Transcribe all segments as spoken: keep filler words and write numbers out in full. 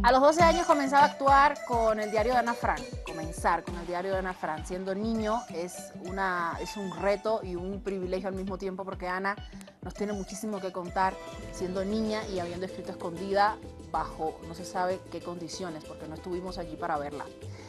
A los doce años comenzaba a actuar con el diario de Ana Frank, comenzar con el diario de Ana Frank. Siendo niño es, una, es un reto y un privilegio al mismo tiempo porque Ana nos tiene muchísimo que contar siendo niña y habiendo escrito escondida bajo no se sabe qué condiciones porque no estuvimos allí para verla.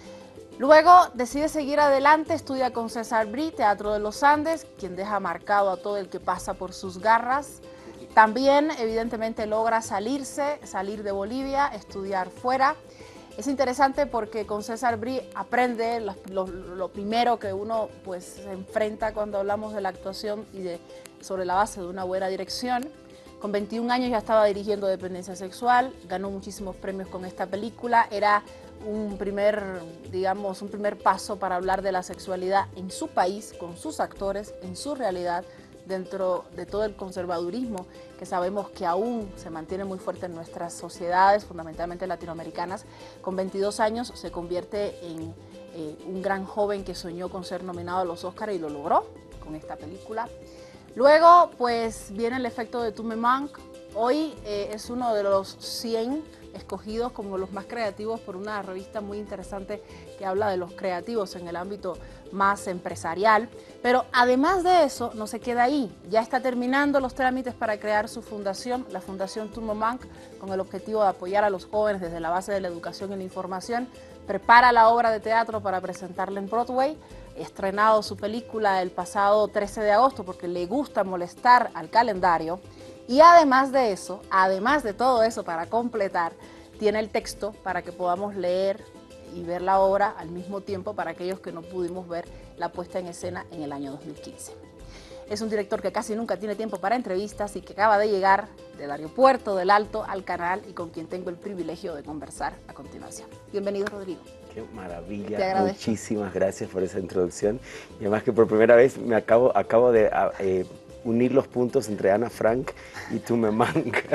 Luego decide seguir adelante, estudia con César Brie, Teatro de los Andes, quien deja marcado a todo el que pasa por sus garras. También, evidentemente, logra salirse, salir de Bolivia, estudiar fuera. Es interesante porque con César Brie aprende lo, lo, lo primero que uno pues, se enfrenta cuando hablamos de la actuación y de, sobre la base de una buena dirección. Con veintiún años ya estaba dirigiendo Dependencia Sexual, ganó muchísimos premios con esta película. Era un primer, digamos, un primer paso para hablar de la sexualidad en su país, con sus actores, en su realidad, dentro de todo el conservadurismo que sabemos que aún se mantiene muy fuerte en nuestras sociedades, fundamentalmente latinoamericanas. Con veintidós años se convierte en eh, un gran joven que soñó con ser nominado a los Óscar y lo logró con esta película. Luego, pues, viene El efecto de Tu Me Manques. Hoy eh, es uno de los cien escogidos como los más creativos por una revista muy interesante que habla de los creativos en el ámbito más empresarial. Pero además de eso, no se queda ahí. Ya está terminando los trámites para crear su fundación, la Fundación Tu Me Manques, con el objetivo de apoyar a los jóvenes desde la base de la educación y la información. Prepara la obra de teatro para presentarla en Broadway. Estrenado su película el pasado trece de agosto porque le gusta molestar al calendario. Y además de eso, además de todo eso para completar, tiene el texto para que podamos leer y ver la obra al mismo tiempo para aquellos que no pudimos ver la puesta en escena en el año dos mil quince. Es un director que casi nunca tiene tiempo para entrevistas y que acaba de llegar del aeropuerto del Alto al canal y con quien tengo el privilegio de conversar a continuación. Bienvenido, Rodrigo. Qué maravilla, muchísimas gracias por esa introducción. Y además que por primera vez me acabo, acabo de eh, unir los puntos entre Ana Frank y Tu Me Manques.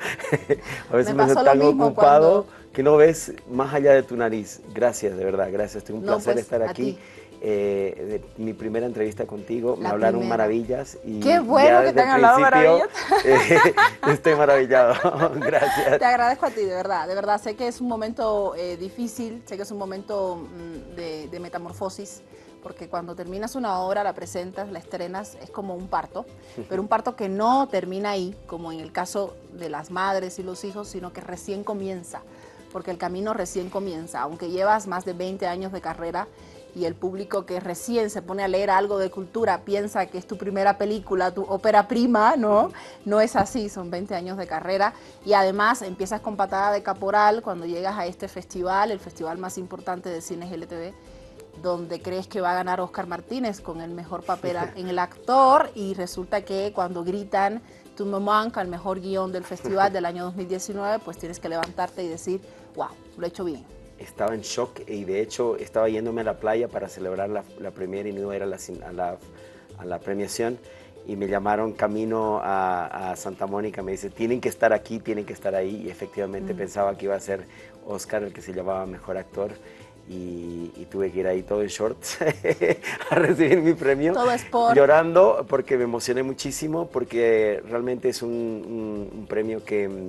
A veces me, me siento tan ocupado cuando... que no ves más allá de tu nariz. Gracias, de verdad, gracias. Es un no, placer pues, estar aquí. Eh, de mi primera entrevista contigo, la me hablaron primera. maravillas. Y ¡qué bueno que te han hablado maravillas! Eh, estoy maravillado, gracias. Te agradezco a ti, de verdad, de verdad. Sé que es un momento eh, difícil, sé que es un momento mm, de, de metamorfosis, porque cuando terminas una obra, la presentas, la estrenas, es como un parto, pero un parto que no termina ahí, como en el caso de las madres y los hijos, sino que recién comienza, porque el camino recién comienza, aunque llevas más de veinte años de carrera, y el público que recién se pone a leer algo de cultura piensa que es tu primera película, tu ópera prima, ¿no? No es así, son veinte años de carrera y además empiezas con patada de caporal cuando llegas a este festival, el festival más importante de cine L G T B, donde crees que va a ganar Óscar Martínez con el mejor papel en el actor y resulta que cuando gritan Tu Me Manques al mejor guión del festival del año dos mil diecinueve, pues tienes que levantarte y decir, wow, lo he hecho bien. Estaba en shock y de hecho estaba yéndome a la playa para celebrar la, la premiere y no era la, a, la, a la premiación y me llamaron camino a, a Santa Mónica, me dice tienen que estar aquí, tienen que estar ahí y efectivamente mm. pensaba que iba a ser Óscar el que se llamaba Mejor Actor y, y tuve que ir ahí todo en shorts a recibir mi premio, todo es por... llorando porque me emocioné muchísimo porque realmente es un, un, un premio que...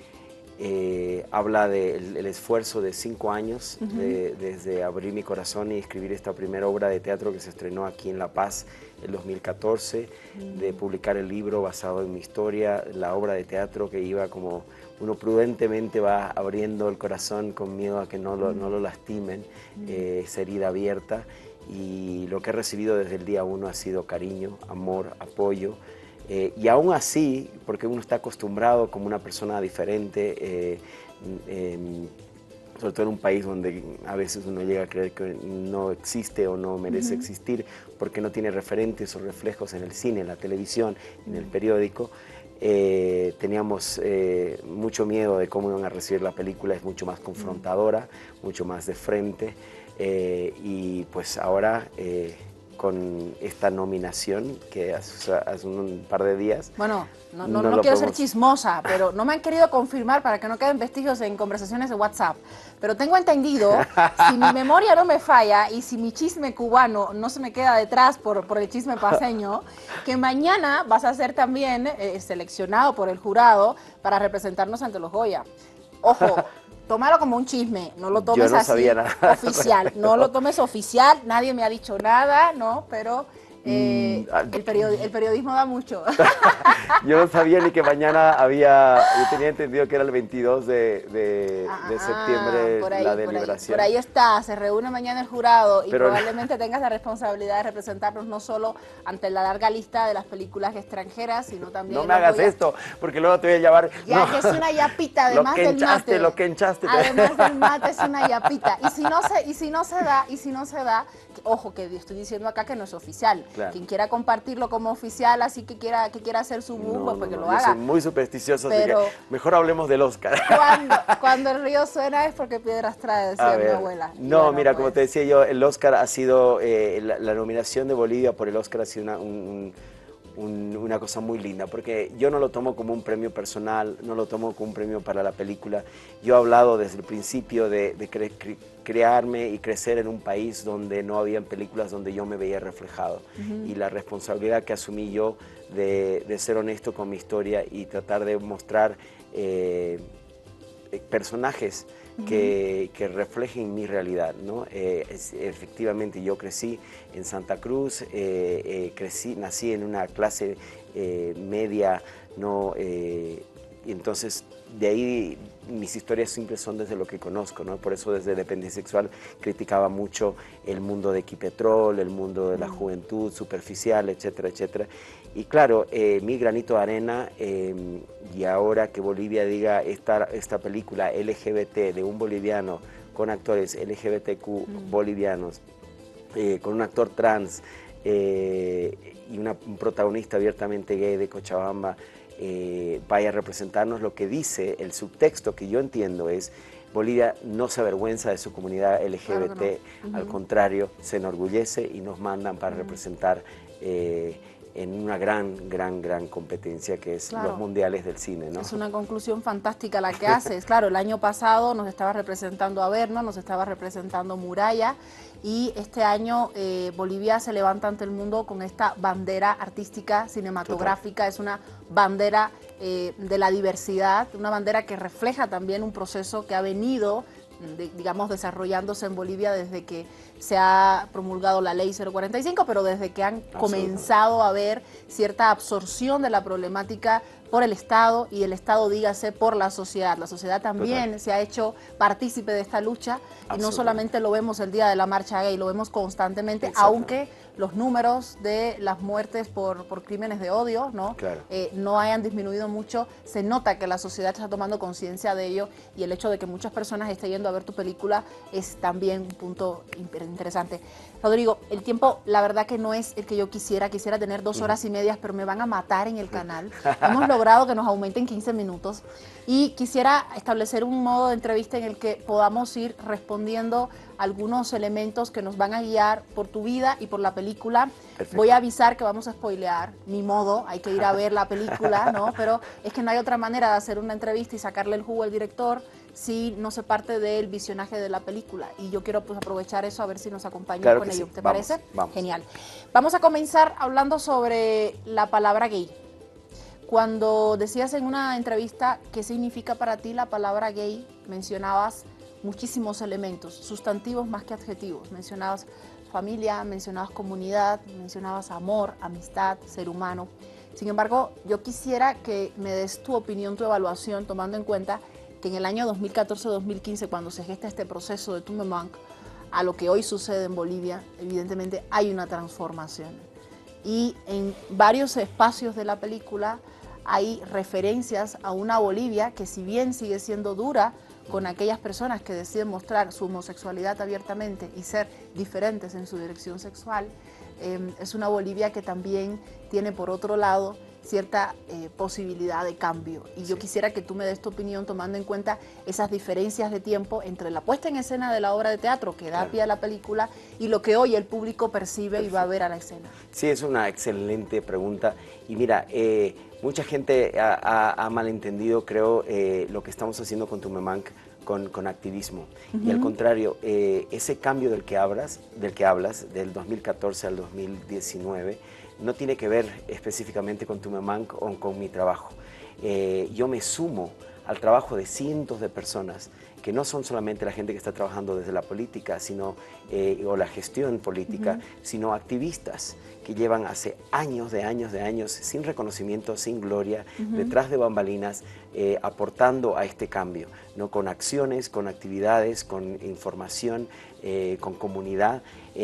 Eh, habla del el esfuerzo de cinco años, uh-huh. de, desde abrir mi corazón y escribir esta primera obra de teatro que se estrenó aquí en La Paz en dos mil catorce, uh-huh. de publicar el libro basado en mi historia, la obra de teatro que iba como uno prudentemente va abriendo el corazón con miedo a que no lo, uh-huh. no lo lastimen, uh-huh. eh, esa herida abierta y lo que he recibido desde el día uno ha sido cariño, amor, apoyo. Eh, y aún así, porque uno está acostumbrado como una persona diferente, eh, eh, sobre todo en un país donde a veces uno llega a creer que no existe o no merece uh-huh. existir, porque no tiene referentes o reflejos en el cine, en la televisión, en el periódico, eh, teníamos eh, mucho miedo de cómo iban a recibir la película, es mucho más confrontadora, uh-huh. mucho más de frente, eh, y pues ahora... Eh, con esta nominación que hace, hace un par de días. Bueno, no, no, no, no quiero podemos... ser chismosa, pero no me han querido confirmar para que no queden vestigios en conversaciones de WhatsApp. Pero tengo entendido, si mi memoria no me falla y si mi chisme cubano no se me queda detrás por, por el chisme paseño, que mañana vas a ser también eh, seleccionado por el jurado para representarnos ante los Goya. Ojo, tómalo como un chisme, no lo tomes Yo no así sabía nada. oficial, no lo tomes oficial, nadie me ha dicho nada, ¿no? Pero eh, Mm, ah, el, periodi el periodismo da mucho. Yo no sabía ni que mañana había, yo tenía entendido que era el veintidós de, de, Ah, de ah, septiembre por ahí, la por ahí, deliberación. por ahí está, se reúne mañana el jurado y Pero no- probablemente tengas la responsabilidad de representarnos no solo ante la larga lista de las películas extranjeras, sino también No en me los hagas Goya. esto, porque luego te voy a llamar. Ya No. que es una yapita, Lo además que del enchaste, mate. lo que enchaste. Además del mate es una yapita. Y si no se, y si no se da, y si no se da, que- ojo, que estoy diciendo acá que no es oficial. Claro. Quien quiera compartirlo como oficial, así que quiera, que quiera hacer su boom, No, pues, no, pues que no, lo yo haga. soy muy supersticioso, Pero- así que mejor hablemos del Oscar. Cuando, cuando el río suena es porque piedras trae, decía A mi ver, abuela. Y no, bueno, mira, como pues, te decía yo, el Oscar ha sido, eh, la, la nominación de Bolivia por el Oscar ha sido una, un- un- una cosa muy linda, porque yo no lo tomo como un premio personal, no lo tomo como un premio para la película. Yo he hablado desde el principio de, de cre- cre- crearme y crecer en un país donde no habían películas donde yo me veía reflejado. Uh-huh. Y la responsabilidad que asumí yo de, de ser honesto con mi historia y tratar de mostrar eh, personajes que, que reflejen mi realidad, ¿no? Eh, es, efectivamente, yo crecí en Santa Cruz, eh, eh, crecí, nací en una clase eh, media, ¿no? Eh, y entonces de ahí mis historias siempre son desde lo que conozco, ¿no? Por eso desde Dependencia Sexual criticaba mucho el mundo de Equipetrol, el mundo de la juventud superficial, etcétera, etcétera. Y claro, eh, mi granito de arena, eh, y ahora que Bolivia diga esta, esta película L G B T de un boliviano con actores L G B T Q mm. bolivianos, eh, con un actor trans eh, y una, un protagonista abiertamente gay de Cochabamba, eh, vaya a representarnos, lo que dice el subtexto que yo entiendo es: Bolivia no se avergüenza de su comunidad L G B T, claro no. uh-huh. Al contrario, se enorgullece y nos mandan para uh-huh. representar eh, en una gran, gran, gran competencia que es claro. los mundiales del cine, ¿no? Es una conclusión fantástica la que haces. Claro, el año pasado nos estaba representando Averno, nos estaba representando Muralla, y este año eh, Bolivia se levanta ante el mundo con esta bandera artística, cinematográfica. Total. Es una bandera eh, de la diversidad, una bandera que refleja también un proceso que ha venido, de, digamos, desarrollándose en Bolivia desde que se ha promulgado la ley cero cuarenta y cinco, pero desde que han comenzado a ver cierta absorción de la problemática por el Estado, y el Estado, dígase, por la sociedad. La sociedad también Total. se ha hecho partícipe de esta lucha, y no solamente lo vemos el día de la marcha gay, lo vemos constantemente, aunque los números de las muertes por, por crímenes de odio ¿no? Claro. Eh, no hayan disminuido mucho. Se nota que la sociedad está tomando conciencia de ello, y el hecho de que muchas personas estén yendo a ver tu película es también un punto interesante. Rodrigo, el tiempo la verdad que no es el que yo quisiera, quisiera tener dos horas y medias, pero me van a matar en el canal. Hemos logrado que nos aumenten quince minutos, y quisiera establecer un modo de entrevista en el que podamos ir respondiendo algunos elementos que nos van a guiar por tu vida y por la película. Perfecto. Voy a avisar que vamos a spoilear, ni modo, hay que ir a ver la película, ¿no? Pero es que no hay otra manera de hacer una entrevista y sacarle el jugo al director si no se parte del visionaje de la película. Y yo quiero pues aprovechar eso, a ver si nos acompañan claro con ello. Sí. ¿Te vamos, parece? Vamos. Genial. Vamos a comenzar hablando sobre la palabra gay. Cuando decías en una entrevista qué significa para ti la palabra gay, mencionabas muchísimos elementos, sustantivos más que adjetivos. Mencionabas familia, mencionabas comunidad, mencionabas amor, amistad, ser humano. Sin embargo, yo quisiera que me des tu opinión, tu evaluación, tomando en cuenta que en el año dos mil catorce dos mil quince, cuando se gesta este proceso de Tu Me Manque, a lo que hoy sucede en Bolivia, evidentemente hay una transformación. Y en varios espacios de la película hay referencias a una Bolivia que, si bien sigue siendo dura con aquellas personas que deciden mostrar su homosexualidad abiertamente y ser diferentes en su dirección sexual, eh, es una Bolivia que también tiene, por otro lado, cierta eh, posibilidad de cambio. Y yo sí. quisiera que tú me des tu opinión tomando en cuenta esas diferencias de tiempo entre la puesta en escena de la obra de teatro que da claro. pie a la película y lo que hoy el público percibe Perfecto. y va a ver a la escena. Sí, es una excelente pregunta. Y mira, eh, mucha gente ha, ha, ha malentendido, creo, eh, lo que estamos haciendo con Tu Me Manque con, con activismo. Uh-huh. Y al contrario, eh, ese cambio del que hablas, del que hablas, del dos mil catorce al dos mil diecinueve, no tiene que ver específicamente con Tu Me Manque o con mi trabajo. Eh, yo me sumo al trabajo de cientos de personas, que no son solamente la gente que está trabajando desde la política, sino, eh, o la gestión política, uh-huh. sino activistas que llevan hace años de años de años, sin reconocimiento, sin gloria, uh-huh. detrás de bambalinas, eh, aportando a este cambio, ¿no? Con acciones, con actividades, con información, eh, con comunidad,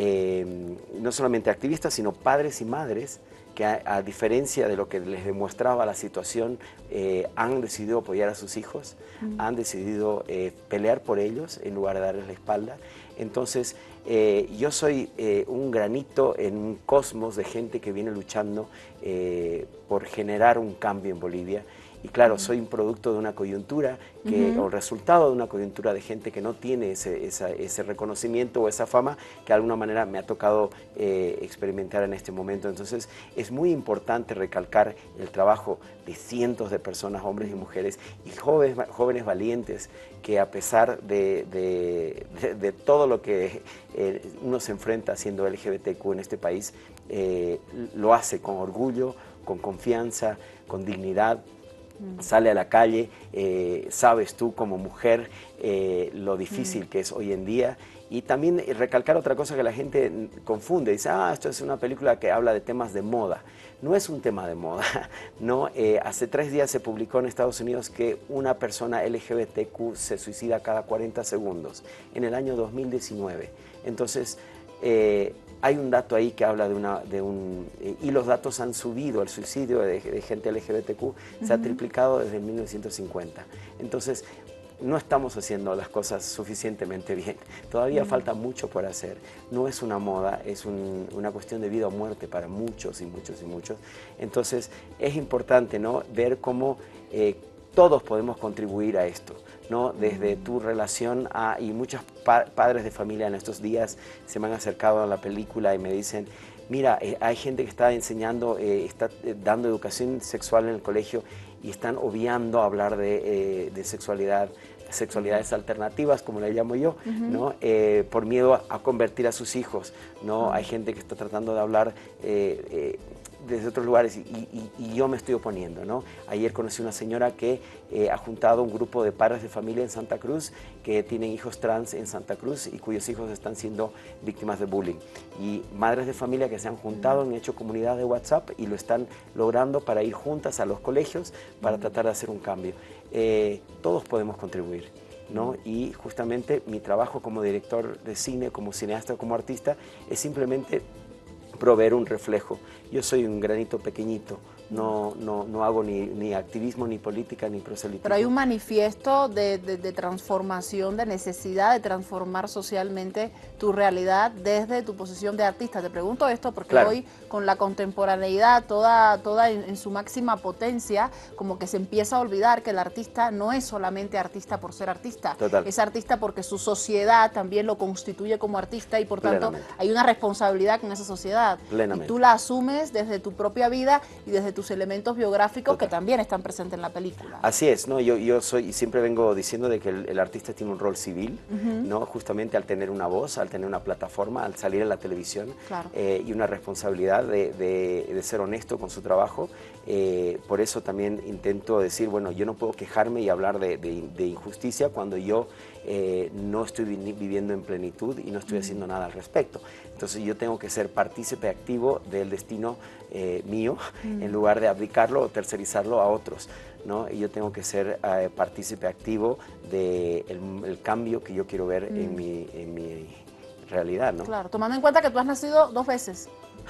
eh, no solamente activistas, sino padres y madres, que a, a diferencia de lo que les demostraba la situación, eh, han decidido apoyar a sus hijos, mm. han decidido eh, pelear por ellos en lugar de darles la espalda. Entonces, eh, yo soy eh, un granito en un cosmos de gente que viene luchando eh, por generar un cambio en Bolivia. Y claro, uh-huh. soy un producto de una coyuntura, que, uh-huh. o resultado de una coyuntura de gente que no tiene ese, esa, ese reconocimiento o esa fama que de alguna manera me ha tocado eh, experimentar en este momento. Entonces es muy importante recalcar el trabajo de cientos de personas, hombres y mujeres, y jóvenes, jóvenes valientes, que a pesar de, de, de, de todo lo que eh, uno se enfrenta siendo L G B T Q en este país, eh, lo hace con orgullo, con confianza, con dignidad. Sale a la calle, eh, sabes tú como mujer eh, lo difícil mm. que es hoy en día. Y también recalcar otra cosa que la gente confunde, dice, ah, esto es una película que habla de temas de moda. No es un tema de moda, ¿no? Eh, hace tres días se publicó en Estados Unidos que una persona L G B T Q se suicida cada cuarenta segundos, en el año dos mil diecinueve. Entonces, eh, hay un dato ahí que habla de, una, de un... Eh, y los datos han subido, el suicidio de, de gente L G B T Q uh-huh. se ha triplicado desde mil novecientos cincuenta. Entonces, no estamos haciendo las cosas suficientemente bien. Todavía uh-huh. falta mucho por hacer. No es una moda, es un, una cuestión de vida o muerte para muchos y muchos y muchos. Entonces, es importante, ¿no?, ver cómo eh, todos podemos contribuir a esto, ¿no? Desde tu relación a, y muchos pa padres de familia en estos días se me han acercado a la película y me dicen, mira, eh, hay gente que está enseñando, eh, está eh, dando educación sexual en el colegio y están obviando hablar de, eh, de sexualidad, sexualidades alternativas, como le llamo yo, uh-huh. ¿no? Eh, por miedo a, a convertir a sus hijos, ¿no? Uh-huh. Hay gente que está tratando de hablar eh, eh, desde otros lugares y, y, y yo me estoy oponiendo, ¿no? Ayer conocí una señora que eh, ha juntado un grupo de padres de familia en Santa Cruz que tienen hijos trans en Santa Cruz y cuyos hijos están siendo víctimas de bullying. Y madres de familia que se han juntado, han hecho comunidad de WhatsApp y lo están logrando para ir juntas a los colegios para tratar de hacer un cambio. Eh, todos podemos contribuir, ¿no? Y justamente mi trabajo como director de cine, como cineasta, como artista, es simplemente proveer un reflejo. Yo soy un granito pequeñito, no, no, no hago ni, ni activismo, ni política, ni proselitismo. Pero hay un manifiesto de, de, de transformación, de necesidad de transformar socialmente tu realidad desde tu posición de artista. Te pregunto esto porque claro. hoy, con la contemporaneidad toda, toda en, en su máxima potencia, como que se empieza a olvidar que el artista no es solamente artista por ser artista. Total. Es artista porque su sociedad también lo constituye como artista y por tanto hay una responsabilidad con esa sociedad. Plenamente. Y tú la asumes desde tu propia vida y desde tus elementos biográficos Total. Que también están presentes en la película. Así es, ¿no? Yo, yo soy, siempre vengo diciendo de que el, el artista tiene un rol civil, uh-huh. ¿no? Justamente al tener una voz, al tener una plataforma, al salir en la televisión, claro. eh, y una responsabilidad de, de, de ser honesto con su trabajo. Eh, por eso también intento decir, bueno, yo no puedo quejarme y hablar de, de, de injusticia cuando yo eh, no estoy vi viviendo en plenitud y no estoy haciendo nada al respecto. Entonces yo tengo que ser partícipe activo del destino eh, mío, mm. en lugar de abdicarlo o tercerizarlo a otros, ¿no? Y yo tengo que ser eh, partícipe activo del de el cambio que yo quiero ver mm. en, mi, en mi realidad, ¿no? Claro, tomando en cuenta que tú has nacido dos veces,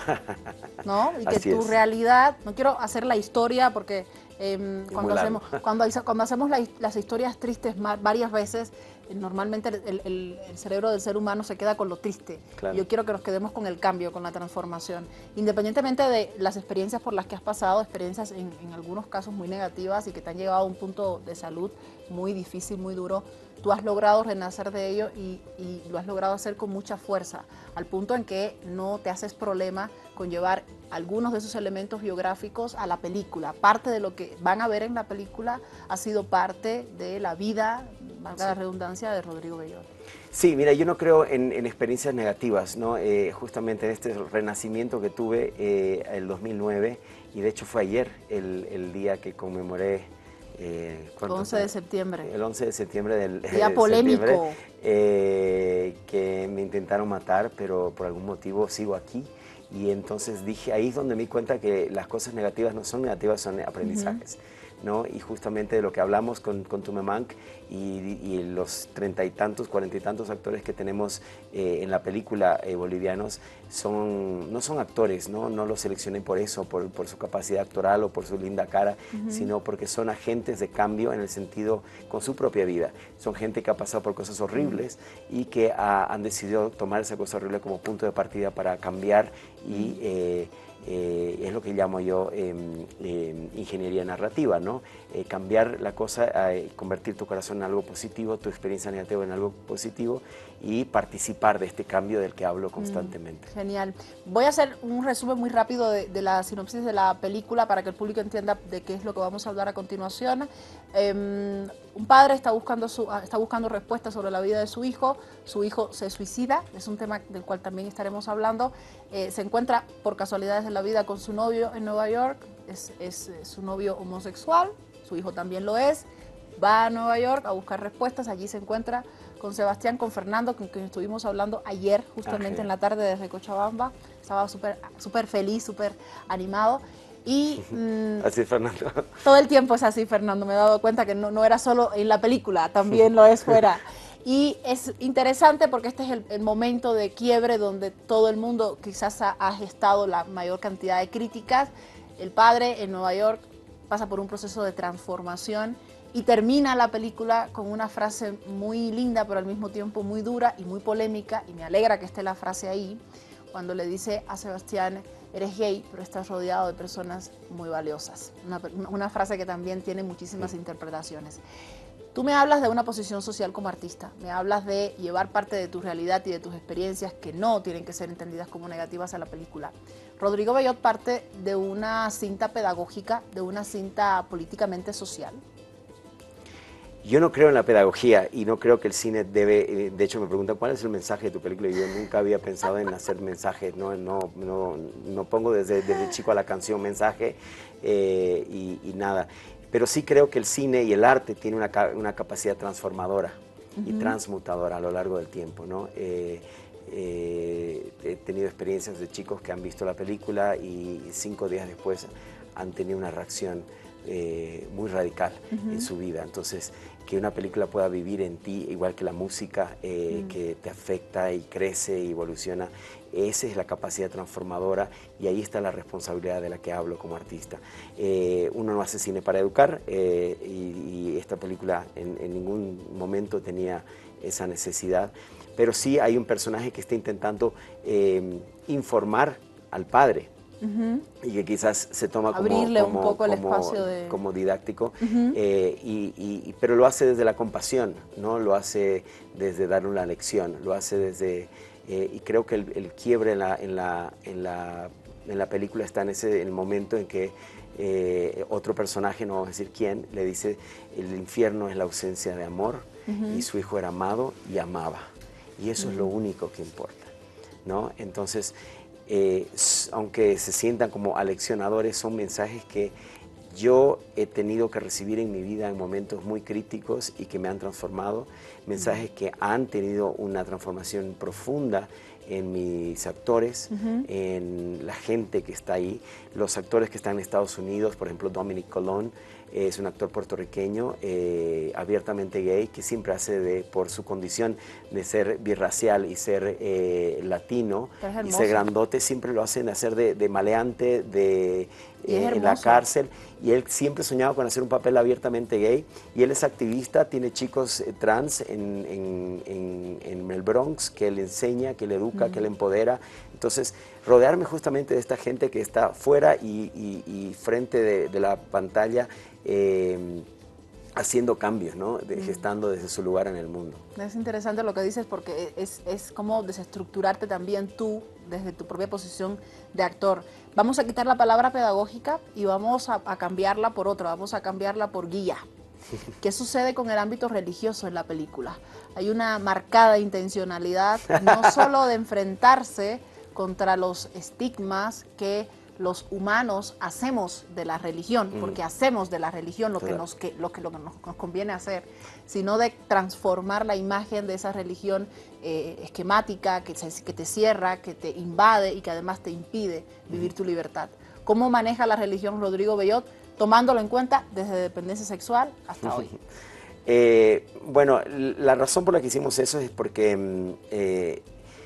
¿no? Y que Así tu es. realidad, no quiero hacer la historia porque eh, cuando, hacemos, cuando, cuando hacemos la, las historias tristes varias veces, normalmente el, el, el cerebro del ser humano se queda con lo triste. Claro. Yo quiero que nos quedemos con el cambio, con la transformación. Independientemente de las experiencias por las que has pasado, experiencias en, en algunos casos muy negativas y que te han llevado a un punto de salud muy difícil, muy duro, tú has logrado renacer de ello y, y lo has logrado hacer con mucha fuerza, al punto en que no te haces problema con llevar algunos de esos elementos biográficos a la película. Parte de lo que van a ver en la película ha sido parte de la vida, valga sí. la redundancia, de Rodrigo Bellón. Sí, mira, yo no creo en, en experiencias negativas, ¿no? Eh, justamente en este renacimiento que tuve eh, el dos mil nueve, y de hecho fue ayer el, el día que conmemoré Eh, once de septiembre. El once de septiembre del día polémico. Eh, que me intentaron matar, pero por algún motivo sigo aquí. Y entonces dije, ahí es donde me di cuenta que las cosas negativas no son negativas, son aprendizajes. Uh-huh. ¿No? Y justamente de lo que hablamos con, con Tumemank y, y los treinta y tantos, cuarenta y tantos actores que tenemos eh, en la película eh, bolivianos, son, no son actores, ¿no? No los seleccioné por eso, por, por su capacidad actoral o por su linda cara, uh-huh. sino porque son agentes de cambio en el sentido con su propia vida. Son gente que ha pasado por cosas horribles uh-huh. y que ha, han decidido tomar esa cosa horrible como punto de partida para cambiar y... Uh-huh. eh, Eh, es lo que llamo yo eh, eh, ingeniería narrativa, ¿no? Eh, cambiar la cosa, eh, convertir tu corazón en algo positivo, tu experiencia negativa en algo positivo y participar de este cambio del que hablo constantemente. Mm, genial. Voy a hacer un resumen muy rápido de, de la sinopsis de la película para que el público entienda de qué es lo que vamos a hablar a continuación. Eh, un padre está buscando, su, está buscando respuestas sobre la vida de su hijo, su hijo se suicida, es un tema del cual también estaremos hablando, eh, se encuentra por casualidades de la vida con su novio en Nueva York, es, es, es su novio homosexual, su hijo también lo es, va a Nueva York a buscar respuestas, allí se encuentra con Sebastián, con Fernando, con quien estuvimos hablando ayer, justamente ah, en la tarde desde Cochabamba, estaba súper súper feliz, súper animado. Y mmm, así es Fernando. Todo el tiempo es así Fernando, me he dado cuenta que no, no era solo en la película, también lo es fuera. Y es interesante porque este es el, el momento de quiebre donde todo el mundo quizás ha, ha gestado la mayor cantidad de críticas. El padre en Nueva York pasa por un proceso de transformación y termina la película con una frase muy linda, pero al mismo tiempo muy dura y muy polémica, y me alegra que esté la frase ahí, cuando le dice a Sebastián, eres gay, pero estás rodeado de personas muy valiosas. Una, una frase que también tiene muchísimas interpretaciones. Tú me hablas de una posición social como artista, me hablas de llevar parte de tu realidad y de tus experiencias que no tienen que ser entendidas como negativas a la película. Rodrigo Bellot parte de una cinta pedagógica, de una cinta políticamente social. Yo no creo en la pedagogía y no creo que el cine debe, de hecho me preguntan cuál es el mensaje de tu película y yo nunca había pensado en hacer mensajes, no, no, no, no pongo desde, desde chico a la canción mensaje eh, y, y nada, pero sí creo que el cine y el arte tiene una, una capacidad transformadora uh-huh. y transmutadora a lo largo del tiempo, ¿no? Eh, eh, he tenido experiencias de chicos que han visto la película y cinco días después han tenido una reacción Eh, muy radical uh-huh. en su vida. Entonces, que una película pueda vivir en ti, igual que la música, eh, uh-huh. que te afecta y crece y evoluciona, esa es la capacidad transformadora y ahí está la responsabilidad de la que hablo como artista. Eh, uno no hace cine para educar eh, y, y esta película en, en ningún momento tenía esa necesidad, pero sí hay un personaje que está intentando eh, informar al padre. Uh-huh. y que quizás se toma como, abrirle como, un poco el como, espacio de... como didáctico, uh-huh. eh, y, y, pero lo hace desde la compasión, ¿no? Lo hace desde darle una lección, lo hace desde... Eh, y creo que el, el quiebre en la, en, la, en, la, en la película está en ese el momento en que eh, otro personaje, no vamos a decir quién, le dice el infierno es la ausencia de amor uh-huh. y su hijo era amado y amaba. Y eso uh-huh. es lo único que importa, ¿no? Entonces... Eh, aunque se sientan como aleccionadores, son mensajes que yo he tenido que recibir en mi vida en momentos muy críticos y que me han transformado, mensajes que han tenido una transformación profunda en mis actores, uh-huh. en la gente que está ahí, los actores que están en Estados Unidos, por ejemplo Dominic Colón, es un actor puertorriqueño eh, abiertamente gay que siempre hace de, por su condición de ser birracial y ser eh, latino y ser grandote, siempre lo hacen hacer de, de maleante, de, eh, en la cárcel, y él siempre soñaba con hacer un papel abiertamente gay y él es activista, tiene chicos eh, trans en, en, en, en el Bronx que él enseña, que le educa, mm. que le empodera. Entonces, rodearme justamente de esta gente que está fuera y, y, y frente de, de la pantalla eh, haciendo cambios, ¿no? De, gestando desde su lugar en el mundo. Es interesante lo que dices porque es, es como desestructurarte también tú desde tu propia posición de actor. Vamos a quitar la palabra pedagógica y vamos a, a cambiarla por otra, vamos a cambiarla por guía. ¿Qué sucede con el ámbito religioso en la película? Hay una marcada intencionalidad, no solo de enfrentarse contra los estigmas que los humanos hacemos de la religión, Mm. porque hacemos de la religión lo que, Claro. nos, que, lo que, lo que nos, nos conviene hacer, sino de transformar la imagen de esa religión eh, esquemática, que, se, que te cierra, que te invade y que además te impide vivir tu libertad. ¿Cómo maneja la religión Rodrigo Bellot, tomándolo en cuenta desde dependencia sexual hasta hoy? Eh, bueno, la razón por la que hicimos eso es porque eh,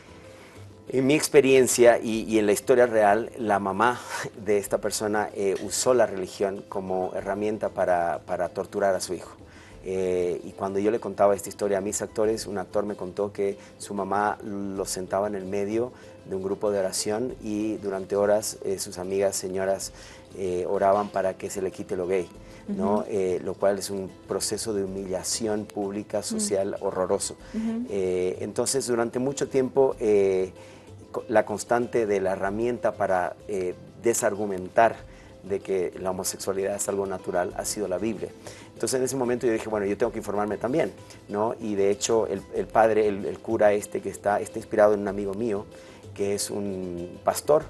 en mi experiencia y, y en la historia real, la mamá de esta persona eh, usó la religión como herramienta para, para torturar a su hijo. Eh, y cuando yo le contaba esta historia a mis actores, un actor me contó que su mamá lo sentaba en el medio de un grupo de oración y durante horas eh, sus amigas señoras eh, oraban para que se le quite lo gay, ¿no? Uh-huh. eh, lo cual es un proceso de humillación pública, social, uh-huh. horroroso. Uh-huh. eh, entonces, durante mucho tiempo, eh, la constante de la herramienta para eh, desargumentar de que la homosexualidad es algo natural ha sido la Biblia. Entonces en ese momento yo dije, bueno, yo tengo que informarme también, ¿no? Y de hecho el, el padre, el, el cura este que está, está inspirado en un amigo mío, que es un pastor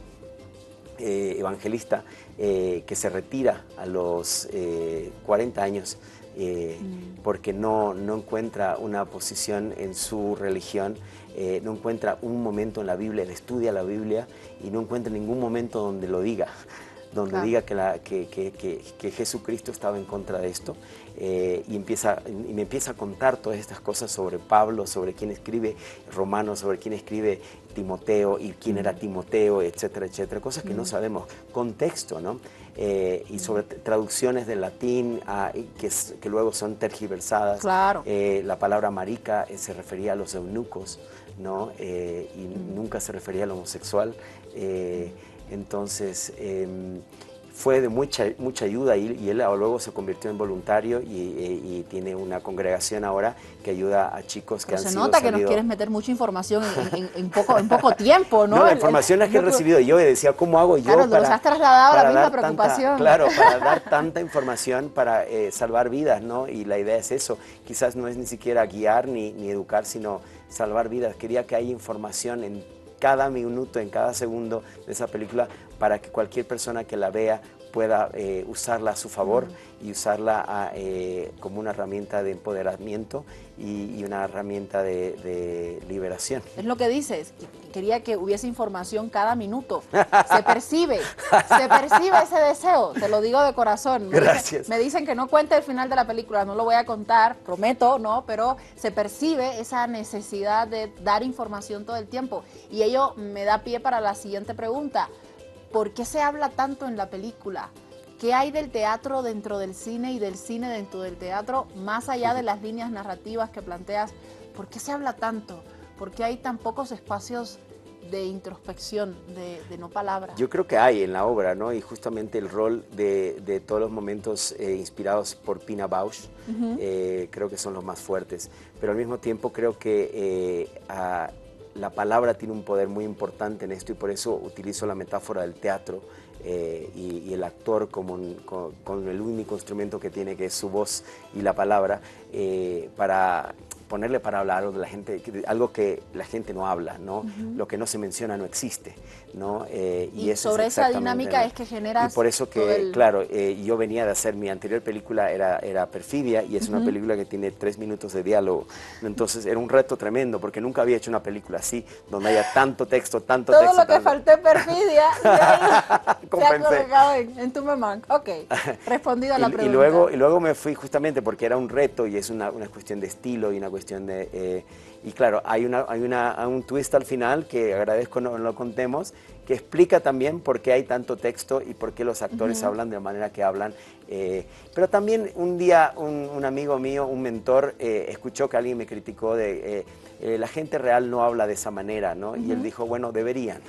eh, evangelista, eh, que se retira a los eh, cuarenta años eh, mm. porque no, no encuentra una posición en su religión. Eh, no encuentra un momento en la Biblia, él estudia la Biblia y no encuentra ningún momento donde lo diga, donde claro. diga que, la, que, que, que, que Jesucristo estaba en contra de esto. Eh, y, empieza, y me empieza a contar todas estas cosas sobre Pablo, sobre quién escribe Romanos, sobre quién escribe Timoteo y quién era Timoteo, etcétera, etcétera, cosas que no sabemos, contexto, ¿no? Eh, y sobre traducciones del latín a, que, que luego son tergiversadas. Claro. Eh, la palabra marica eh, se refería a los eunucos, ¿no? Eh, y mm. nunca se refería al homosexual. Eh, entonces, eh, fue de mucha, mucha ayuda y, y él luego se convirtió en voluntario y, y, y tiene una congregación ahora que ayuda a chicos que Pero han se sido nota salido... que nos quieres meter mucha información en, en, en, poco, en poco tiempo, ¿no? No, la información es que he recibido yo y decía, ¿cómo hago yo claro, para, nos has trasladado para la misma dar preocupación? Tanta, claro, para dar tanta información para eh, salvar vidas, ¿no? Y la idea es eso, quizás no es ni siquiera guiar ni, ni educar, sino salvar vidas. Quería que haya información en cada minuto, en cada segundo de esa película para que cualquier persona que la vea pueda eh, usarla a su favor mm. y usarla a, eh, como una herramienta de empoderamiento y, y una herramienta de, de liberación. Es lo que dices, quería que hubiese información cada minuto, se percibe, se percibe ese deseo, te lo digo de corazón. Me Gracias. Dicen, me dicen que no cuente el final de la película, no lo voy a contar, prometo, no, pero se percibe esa necesidad de dar información todo el tiempo y ello me da pie para la siguiente pregunta. ¿Por qué se habla tanto en la película? ¿Qué hay del teatro dentro del cine y del cine dentro del teatro, más allá de las líneas narrativas que planteas? ¿Por qué se habla tanto? ¿Por qué hay tan pocos espacios de introspección, de, de no palabras? Yo creo que hay en la obra, ¿no? Y justamente el rol de, de todos los momentos eh, inspirados por Pina Bausch, uh-huh. eh, creo que son los más fuertes. Pero al mismo tiempo creo que eh, a, la palabra tiene un poder muy importante en esto y por eso utilizo la metáfora del teatro eh, y, y el actor como un, con, con el único instrumento que tiene, que es su voz y la palabra, eh, para ponerle para hablar algo de la gente, algo que la gente no habla, ¿no? Uh-huh. Lo que no se menciona no existe, ¿no? Eh, y y eso sobre es esa dinámica es que generas... Y por eso que, el... claro, eh, yo venía de hacer, mi anterior película era, era Perfidia y es uh-huh. una película que tiene tres minutos de diálogo, entonces era un reto tremendo porque nunca había hecho una película así, donde haya tanto texto, tanto Todo texto. Todo lo que tanto... falté Perfidia y ahí se ha colocado en, en tu mamá. Ok, respondido a la y, pregunta. Y luego, y luego me fui justamente porque era un reto y es una, una cuestión de estilo y una cuestión de... Eh, y claro, hay, una, hay una, un twist al final que agradezco no lo contemos, que explica también por qué hay tanto texto y por qué los actores uh-huh. hablan de la manera que hablan. Eh, pero también un día un, un amigo mío, un mentor, eh, escuchó que alguien me criticó de eh, eh, la gente real no habla de esa manera, ¿no? Uh-huh. Y él dijo, bueno, deberían.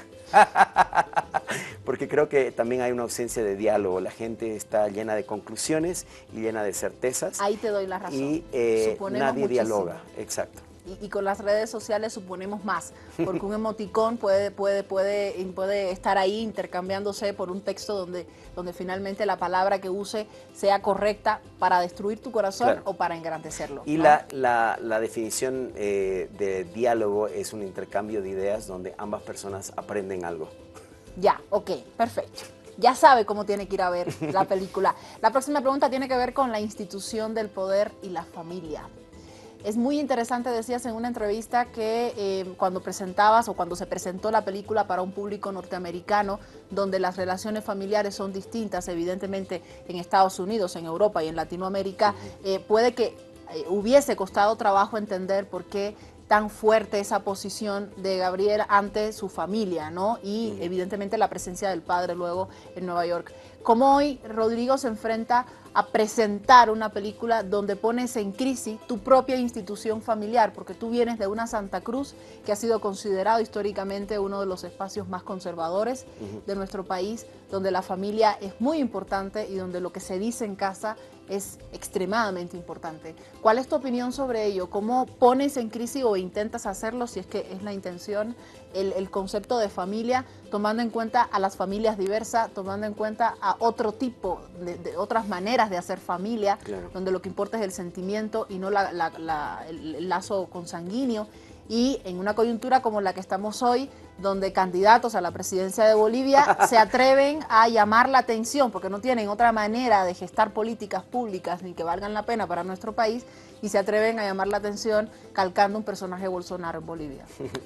Porque creo que también hay una ausencia de diálogo, la gente está llena de conclusiones y llena de certezas. Ahí te doy la razón. Y eh, nadie muchísimo. dialoga, exacto. Y, y con las redes sociales suponemos más, porque un emoticón puede, puede, puede, puede estar ahí intercambiándose por un texto donde, donde finalmente la palabra que use sea correcta para destruir tu corazón claro. o para engrandecerlo. Y ¿no? la, la, la definición eh, de diálogo es un intercambio de ideas donde ambas personas aprenden algo. Ya, ok, perfecto. ya sabe cómo tiene que ir a ver la película. La próxima pregunta tiene que ver con la institución del poder y la familia. Es muy interesante, decías en una entrevista, que eh, cuando presentabas o cuando se presentó la película para un público norteamericano, donde las relaciones familiares son distintas, evidentemente en Estados Unidos, en Europa y en Latinoamérica, eh, puede que eh, hubiese costado trabajo entender por qué tan fuerte esa posición de Gabriel ante su familia, ¿no? Y evidentemente la presencia del padre luego en Nueva York. Como hoy Rodrigo se enfrenta a presentar una película donde pones en crisis tu propia institución familiar, porque tú vienes de una Santa Cruz que ha sido considerado históricamente uno de los espacios más conservadores uh-huh. de nuestro país, donde la familia es muy importante y donde lo que se dice en casa es extremadamente importante. ¿Cuál es tu opinión sobre ello? ¿Cómo pones en crisis o intentas hacerlo, si es que es la intención, el, el concepto de familia, tomando en cuenta a las familias diversas, tomando en cuenta a otro tipo, de, de otras maneras de hacer familia, claro. donde lo que importa es el sentimiento y no la, la, la, el, el lazo consanguíneo? Y en una coyuntura como la que estamos hoy, donde candidatos a la presidencia de Bolivia se atreven a llamar la atención, porque no tienen otra manera de gestar políticas públicas ni que valgan la pena para nuestro país, y se atreven a llamar la atención calcando un personaje de Bolsonaro en Bolivia.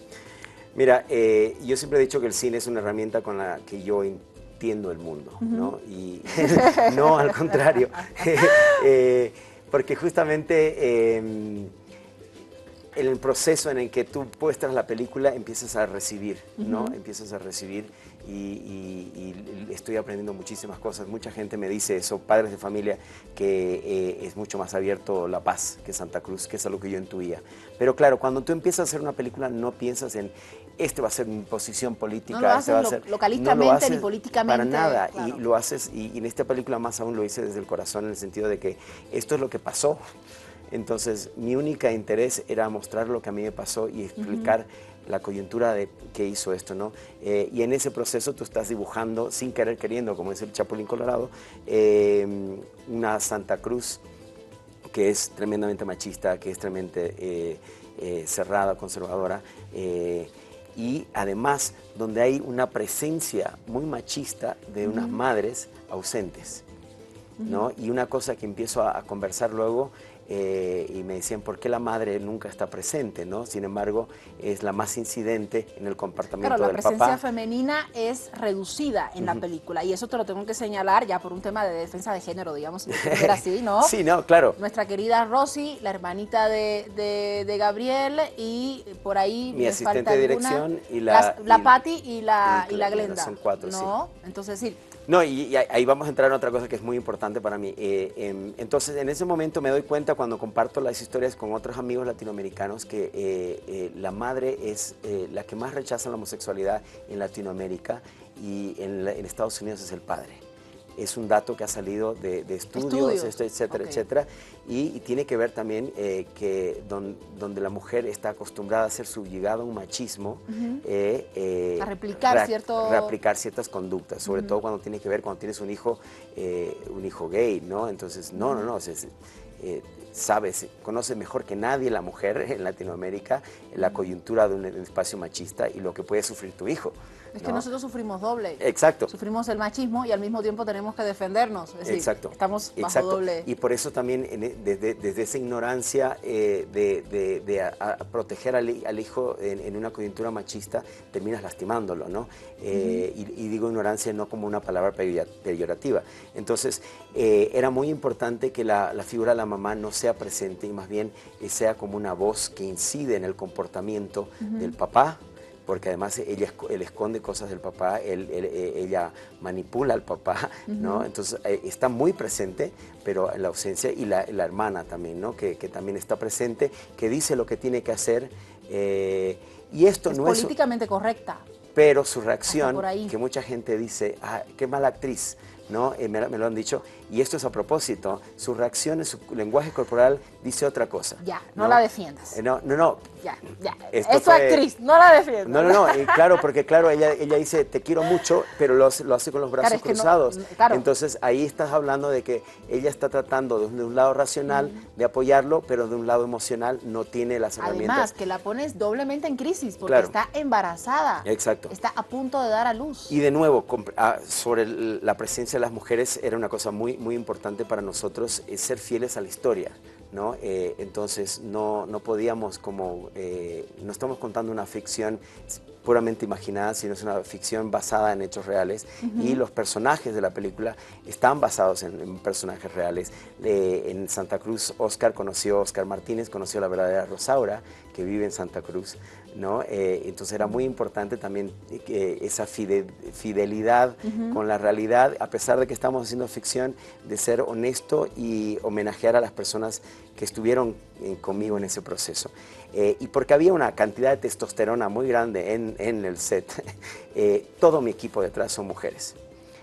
Mira, eh, yo siempre he dicho que el cine es una herramienta con la que yo entiendo el mundo, uh-huh. ¿no? Y no al contrario, eh, porque justamente... Eh, en el proceso en el que tú muestras la película empiezas a recibir, ¿no? Uh-huh. Empiezas a recibir y, y, y estoy aprendiendo muchísimas cosas. Mucha gente me dice eso, padres de familia, que eh, es mucho más abierto La Paz que Santa Cruz, que es algo que yo intuía. Pero claro, cuando tú empiezas a hacer una película no piensas en este va a ser mi posición política. No lo este va haces a ser, localistamente no lo ni políticamente. Para nada, claro. y lo haces, y, y en esta película más aún lo hice desde el corazón, en el sentido de que esto es lo que pasó. Entonces, mi única interés era mostrar lo que a mí me pasó y explicar uh-huh. la coyuntura de qué hizo esto, ¿no? Eh, y en ese proceso tú estás dibujando, sin querer queriendo, como es el Chapulín Colorado, eh, una Santa Cruz que es tremendamente machista, que es tremendamente eh, eh, cerrada, conservadora, eh, y además donde hay una presencia muy machista de unas uh-huh. madres ausentes, ¿no? Uh-huh. Y una cosa que empiezo a, a conversar luego, Eh, y me decían, ¿por qué la madre nunca está presente, ¿no? Sin embargo, es la más incidente en el comportamiento claro, del papá. La presencia femenina es reducida en uh-huh. la película, y eso te lo tengo que señalar ya por un tema de defensa de género, digamos, si me ver así, ¿no? Sí, no, claro. Nuestra querida Rosy, la hermanita de, de, de Gabriel, y por ahí mi asistente de dirección y la... Las, la y, Patti y la, y, y la Glenda. Son cuatro, ¿no? sí. Entonces, sí. No, y, y ahí vamos a entrar en otra cosa que es muy importante para mí. Eh, eh, entonces, en ese momento me doy cuenta cuando comparto las historias con otros amigos latinoamericanos que eh, eh, la madre es eh, la que más rechaza la homosexualidad en Latinoamérica, y en, la, en Estados Unidos es el padre. Es un dato que ha salido de, de estudios, estudios. Esto, etcétera, okay. etcétera, y, y tiene que ver también eh, que don, donde la mujer está acostumbrada a ser subyugada a un machismo, uh-huh. eh, eh, a replicar, re, cierto... replicar ciertas conductas, sobre uh-huh. todo cuando tiene que ver cuando tienes un hijo, eh, un hijo gay, ¿no? Entonces, no, uh-huh. no, no, es, eh, sabes, conoce mejor que nadie la mujer en Latinoamérica la coyuntura de un espacio machista y lo que puede sufrir tu hijo. Es ¿no? que nosotros sufrimos doble. Exacto. Sufrimos el machismo y al mismo tiempo tenemos que defendernos. Es decir, Exacto. Estamos bajo Exacto. doble. Y por eso también en, desde, desde esa ignorancia eh, de, de, de a, a proteger al, al hijo en, en una coyuntura machista, terminas lastimándolo, ¿no? Eh, uh-huh. y, y digo ignorancia no como una palabra peyorativa. Entonces, eh, era muy importante que la, la figura de la mamá no sea presente y más bien eh, sea como una voz que incide en el comportamiento uh-huh. del papá, porque además ella él esconde cosas del papá, él, él, ella manipula al papá, uh-huh. ¿no? Entonces eh, está muy presente, pero en la ausencia, y la, la hermana también, ¿no? Que, que también está presente, que dice lo que tiene que hacer, eh, y esto es no es... políticamente correcta. Pero su reacción, que mucha gente dice, ah, qué mala actriz, ¿no? Eh, me, me lo han dicho, y esto es a propósito, su reacción, su lenguaje corporal dice otra cosa. Ya, no, no la defiendas. Eh, no, no, no, ya, ya. Esto Es tu fue- actriz, no la defiendo. No, no, no, y claro, porque claro, ella, ella dice, te quiero mucho, pero lo, hace- lo hace con los brazos Claro, es que no- cruzados. claro. Entonces ahí estás hablando de que ella está tratando de un, de un lado racional de apoyarlo, pero de un lado emocional no tiene las Además, herramientas. que la pones doblemente en crisis porque Claro. está embarazada. Exacto. Está a punto de dar a luz. Y de nuevo, comp- ah, sobre el- la presencia de las mujeres, era una cosa muy, muy importante para nosotros, eh, ser fieles a la historia, ¿no? Eh, entonces no, no podíamos como, eh, no estamos contando una ficción puramente imaginada, sino es una ficción basada en hechos reales, y los personajes de la película están basados en, en personajes reales. Eh, en Santa Cruz, Oscar conoció, Oscar Martínez conoció a la verdadera Rosaura, que vive en Santa Cruz, ¿no? Eh, entonces era muy importante también eh, esa fide- fidelidad con la realidad, a pesar de que estamos haciendo ficción, de ser honesto y homenajear a las personas que estuvieron eh, conmigo en ese proceso. Eh, y porque había una cantidad de testosterona muy grande en, en el set, eh, todo mi equipo detrás son mujeres.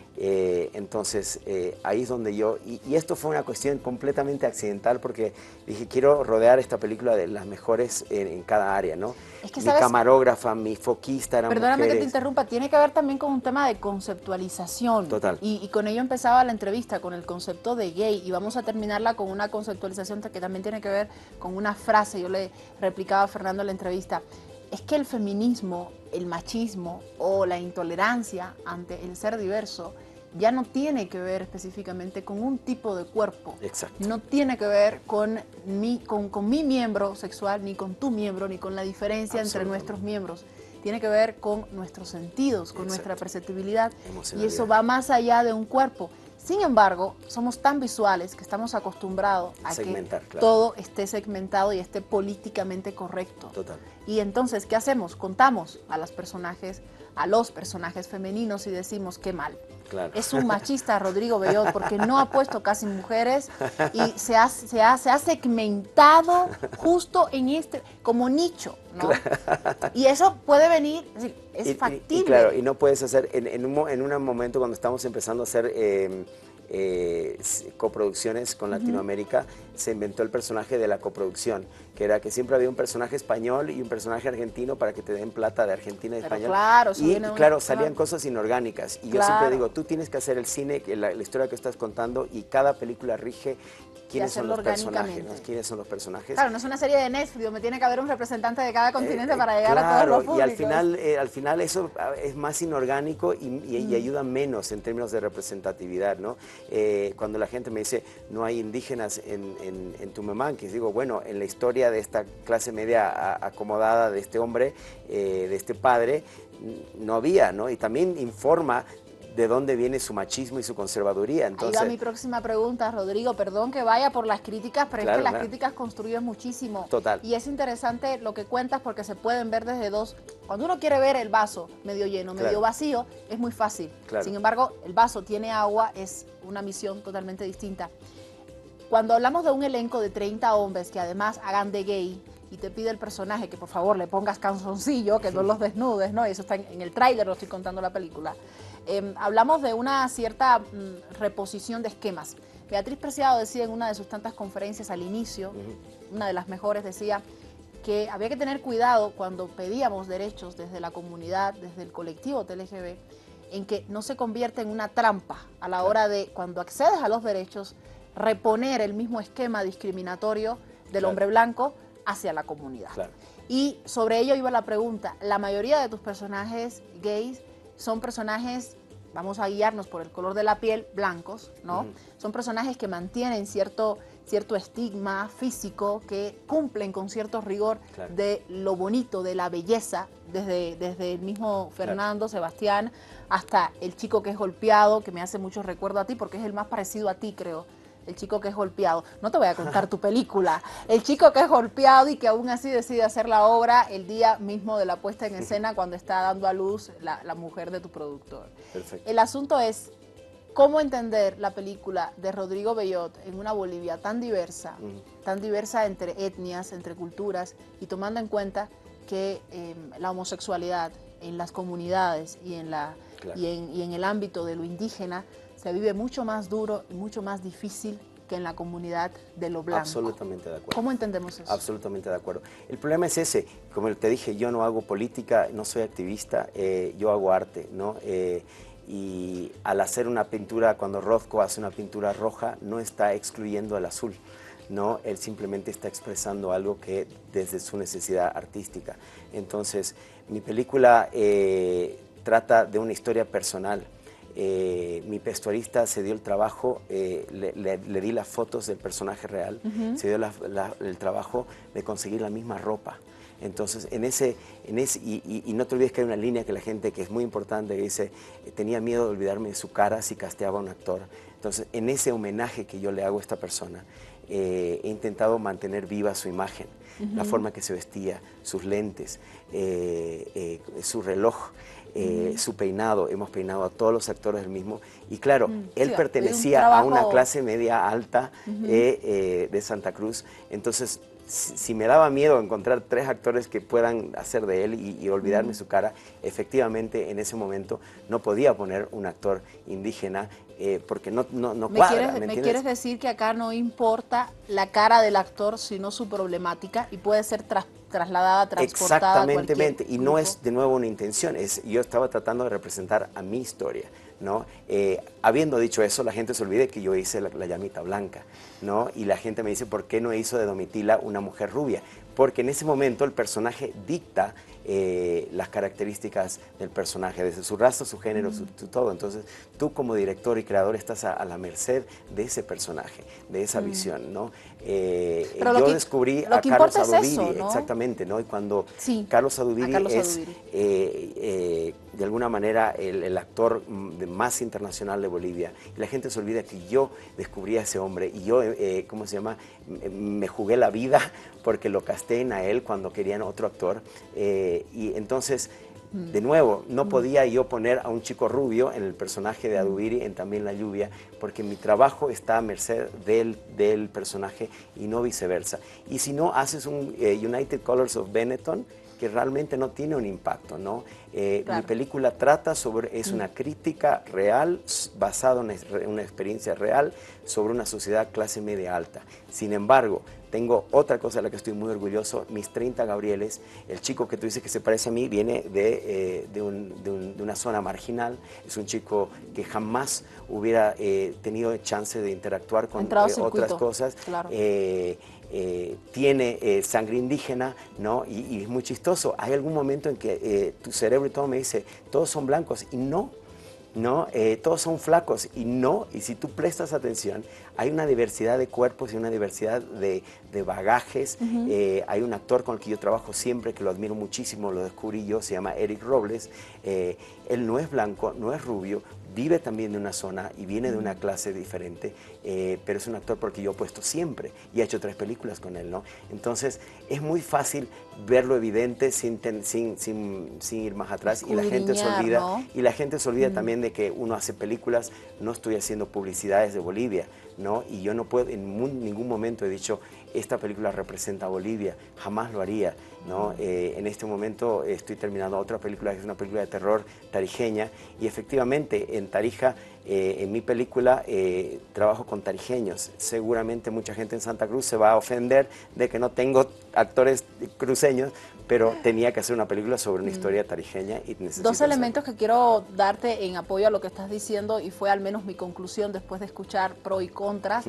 Eh, entonces eh, ahí es donde yo, y, y esto fue una cuestión completamente accidental porque dije, quiero rodear esta película de las mejores en, en cada área, ¿no? Es que, mi ¿sabes? camarógrafa, mi foquista eran Perdóname mujeres. que te interrumpa, tiene que ver también con un tema de conceptualización. Total. Y, y con ello empezaba la entrevista, con el concepto de gay, y vamos a terminarla con una conceptualización que también tiene que ver con una frase. Yo le replicaba a Fernando en la entrevista, es que el feminismo, el machismo o la intolerancia ante el ser diverso ya no tiene que ver específicamente con un tipo de cuerpo. Exacto. No tiene que ver con mi, con, con mi miembro sexual, ni con tu miembro, ni con la diferencia entre nuestros miembros. Tiene que ver con nuestros sentidos, con Exacto. nuestra perceptibilidad. Y Emocionalidad. eso va más allá de un cuerpo. Sin embargo, somos tan visuales que estamos acostumbrados a Segmentar, que claro. todo esté segmentado y esté políticamente correcto. Total. Y entonces, ¿qué hacemos? Contamos a los personajes, a los personajes femeninos y decimos, qué mal. Claro. Es un machista Rodrigo Bellot porque no ha puesto casi mujeres y se ha, se ha, se ha segmentado justo en este, como nicho, ¿no? Y eso puede venir, es, decir, es Y- y- factible. Y, claro, y no puedes hacer, en, en, un, mo- en un momento cuando estamos empezando a hacer eh, eh, s- coproducciones con Latinoamérica, se inventó el personaje de la coproducción, que era que siempre había un personaje español y un personaje argentino para que te den plata de Argentina y Pero español. claro, eso y viene de claro, una- salían cosas inorgánicas. Y yo Claro. siempre digo, tú tienes que hacer el cine, que la, la historia que estás contando, y cada película rige quiénes son hacerlo los personajes, orgánicamente. ¿no? quiénes son los personajes. Claro, no es una serie de Netflix, me tiene que haber un representante de cada continente Eh, para llegar claro, a todos los públicos. y al final, eh, al final eso ah, es más inorgánico y, y- y ayuda menos en términos de representatividad, ¿no? Eh, cuando la gente me dice, no hay indígenas en, en, en Tumamanquis, digo, bueno, en la historia de esta clase media a- acomodada de este hombre, eh, de este padre, n- no había, ¿no? Y también informa de dónde viene su machismo y su conservaduría. Entonces, Ahí va mi próxima pregunta, Rodrigo. Perdón que vaya por las críticas, pero Claro, es que las claro. críticas construyen muchísimo. Total. Y es interesante lo que cuentas porque se pueden ver desde dos. Cuando uno quiere ver el vaso medio lleno, medio Claro. vacío, es muy fácil. Claro. Sin embargo, el vaso tiene agua, es una misión totalmente distinta. Cuando hablamos de un elenco de treinta hombres que además hagan de gay y te pide el personaje que por favor le pongas calzoncillo, que no los desnudes, ¿no? Y eso está en, en el tráiler, lo estoy contando la película. Eh, hablamos de una cierta mm, reposición de esquemas. Beatriz Preciado decía en una de sus tantas conferencias al inicio, uh-huh. una de las mejores, decía que había que tener cuidado cuando pedíamos derechos desde la comunidad, desde el colectivo T L G B, en que no se convierta en una trampa a la hora de, cuando accedes a los derechos, reponer el mismo esquema discriminatorio del Claro. hombre blanco hacia la comunidad. Claro. Y sobre ello iba la pregunta, la mayoría de tus personajes gays son personajes, vamos a guiarnos por el color de la piel, blancos, ¿no? Uh-huh. Son personajes que mantienen cierto, cierto estigma físico, que cumplen con cierto rigor claro. de lo bonito, de la belleza, desde, desde el mismo Fernando, claro. Sebastián, hasta el chico que es golpeado, que me hace mucho recuerdo a ti, porque es el más parecido a ti, creo. El chico que es golpeado. No te voy a contar tu película. El chico que es golpeado y que aún así decide hacer la obra el día mismo de la puesta en escena cuando está dando a luz la, la mujer de tu productor. Perfecto. El asunto es cómo entender la película de Rodrigo Bellot en una Bolivia tan diversa, uh-huh. tan diversa entre etnias, entre culturas, y tomando en cuenta que eh, la homosexualidad en las comunidades y en, la, claro. y, en, y en el ámbito de lo indígena se vive mucho más duro y mucho más difícil que en la comunidad de lo blanco. Absolutamente de acuerdo. ¿Cómo entendemos eso? Absolutamente de acuerdo. El problema es ese, como te dije, yo no hago política, no soy activista, eh, yo hago arte, ¿no? Eh, y al hacer una pintura, cuando Rothko hace una pintura roja, no está excluyendo al azul, ¿no? Él simplemente está expresando algo que desde su necesidad artística. Entonces, mi película eh, trata de una historia personal. Eh, mi vestuarista se dio el trabajo, eh, le, le, le di las fotos del personaje real, uh-huh. se dio la, la, el trabajo de conseguir la misma ropa. Entonces, en ese, en ese y, y, y no te olvides que hay una línea que la gente, que es muy importante, que dice, tenía miedo de olvidarme de su cara si casteaba a un actor. Entonces, en ese homenaje que yo le hago a esta persona, eh, he intentado mantener viva su imagen, uh-huh. la forma que se vestía, sus lentes, eh, eh, su reloj, eh, uh-huh. su peinado. Hemos peinado a todos los actores del mismo. Y claro, uh-huh. él sí, pertenecía un trabajo... a una clase media alta uh-huh. eh, eh, de Santa Cruz. Entonces, si me daba miedo encontrar tres actores que puedan hacer de él y, y olvidarme mm. su cara, efectivamente en ese momento no podía poner un actor indígena eh, porque no, no, no ¿Me cuadra. Quieres, ¿Me, ¿Me quieres decir que acá no importa la cara del actor, sino su problemática y puede ser tras, trasladada, transportada? Exactamente, y no es de nuevo una intención, es, yo estaba tratando de representar a mi historia, ¿no? Eh, habiendo dicho eso, la gente se olvida que yo hice la, la llamita blanca, ¿no? Y la gente me dice, ¿por qué no hizo de Domitila una mujer rubia? Porque en ese momento el personaje dicta eh, las características del personaje, desde su raza, su género, mm. su, su todo. Entonces, tú como director y creador estás a, a la merced de ese personaje, de esa mm. visión, ¿no? Eh, yo que, descubrí a Carlos Adubiri, es eso, ¿no? Exactamente, ¿no? Y cuando sí, Carlos Adubiri Carlos es, Adubiri. Eh, eh, de alguna manera, el, el actor más internacional de Bolivia, y la gente se olvida que yo descubrí a ese hombre y yo, eh, ¿cómo se llama? Me jugué la vida porque lo casteen a él cuando querían otro actor, eh, y entonces... De nuevo, no podía yo poner a un chico rubio en el personaje de Adubiri en También la lluvia, porque mi trabajo está a merced del, del personaje y no viceversa. Y si no, haces un eh, United Colors of Benetton, que realmente no tiene un impacto, ¿no? Eh, claro. Mi película trata sobre, es una crítica real, basada en una experiencia real, sobre una sociedad clase media alta. Sin embargo, tengo otra cosa de la que estoy muy orgulloso, mis treinta Gabrieles, el chico que tú dices que se parece a mí, viene de, eh, de, un, de, un, de una zona marginal, es un chico que jamás hubiera eh, tenido chance de interactuar con eh, otras cosas. Claro. Eh, Eh, tiene eh, sangre indígena, ¿no? Y, y es muy chistoso. Hay algún momento en que eh, tu cerebro y todo me dice, todos son blancos, y no, ¿no? Eh, todos son flacos, y no. Y si tú prestas atención, hay una diversidad de cuerpos y una diversidad de, de bagajes. Uh-huh. eh, hay un actor con el que yo trabajo siempre, que lo admiro muchísimo, lo descubrí yo, se llama Eric Robles. Eh, él no es blanco, no es rubio, vive también de una zona y viene de una clase diferente, eh, pero es un actor porque yo he puesto siempre y he hecho tres películas con él, ¿no? Entonces es muy fácil ver lo evidente sin, ten, sin, sin, sin ir más atrás, y la gente se olvida, ¿no? Y la gente se olvida mm. también de que uno hace películas, no estoy haciendo publicidades de Bolivia, ¿no? Y yo no puedo, en mun, ningún momento he dicho, esta película representa a Bolivia, jamás lo haría, ¿no? Eh, en este momento estoy terminando otra película que es una película de terror tarijeña, y efectivamente en Tarija, eh, en mi película, eh, trabajo con tarijeños. Seguramente mucha gente en Santa Cruz se va a ofender de que no tengo actores cruceños, pero tenía que hacer una película sobre una historia tarijeña y necesito Dos elementos hacerlo. que quiero darte en apoyo a lo que estás diciendo, y fue al menos mi conclusión después de escuchar pro y contras.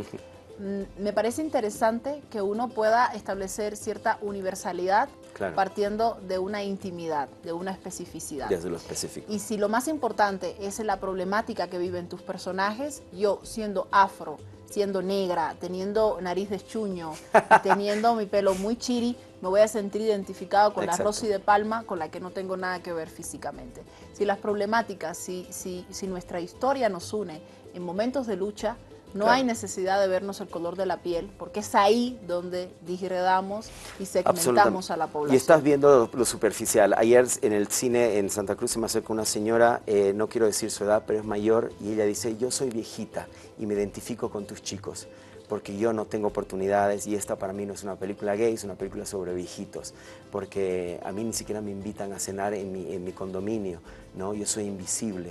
Me parece interesante que uno pueda establecer cierta universalidad, claro, partiendo de una intimidad, de una especificidad. Desde lo específico. Y si lo más importante es la problemática que viven tus personajes, yo siendo afro, siendo negra, teniendo nariz de chuño, teniendo mi pelo muy chiri, me voy a sentir identificado con Exacto. la Rosy de Palma, con la que no tengo nada que ver físicamente. Si las problemáticas, si, si, si nuestra historia nos une en momentos de lucha, no claro. hay necesidad de vernos el color de la piel, porque es ahí donde digredamos y segmentamos a la población. Y estás viendo lo, lo superficial. Ayer en el cine en Santa Cruz se me acercó una señora, eh, no quiero decir su edad, pero es mayor, y ella dice, yo soy viejita y me identifico con tus chicos, porque yo no tengo oportunidades, y esta para mí no es una película gay, es una película sobre viejitos, porque a mí ni siquiera me invitan a cenar en mi, en mi condominio, ¿no? Yo soy invisible.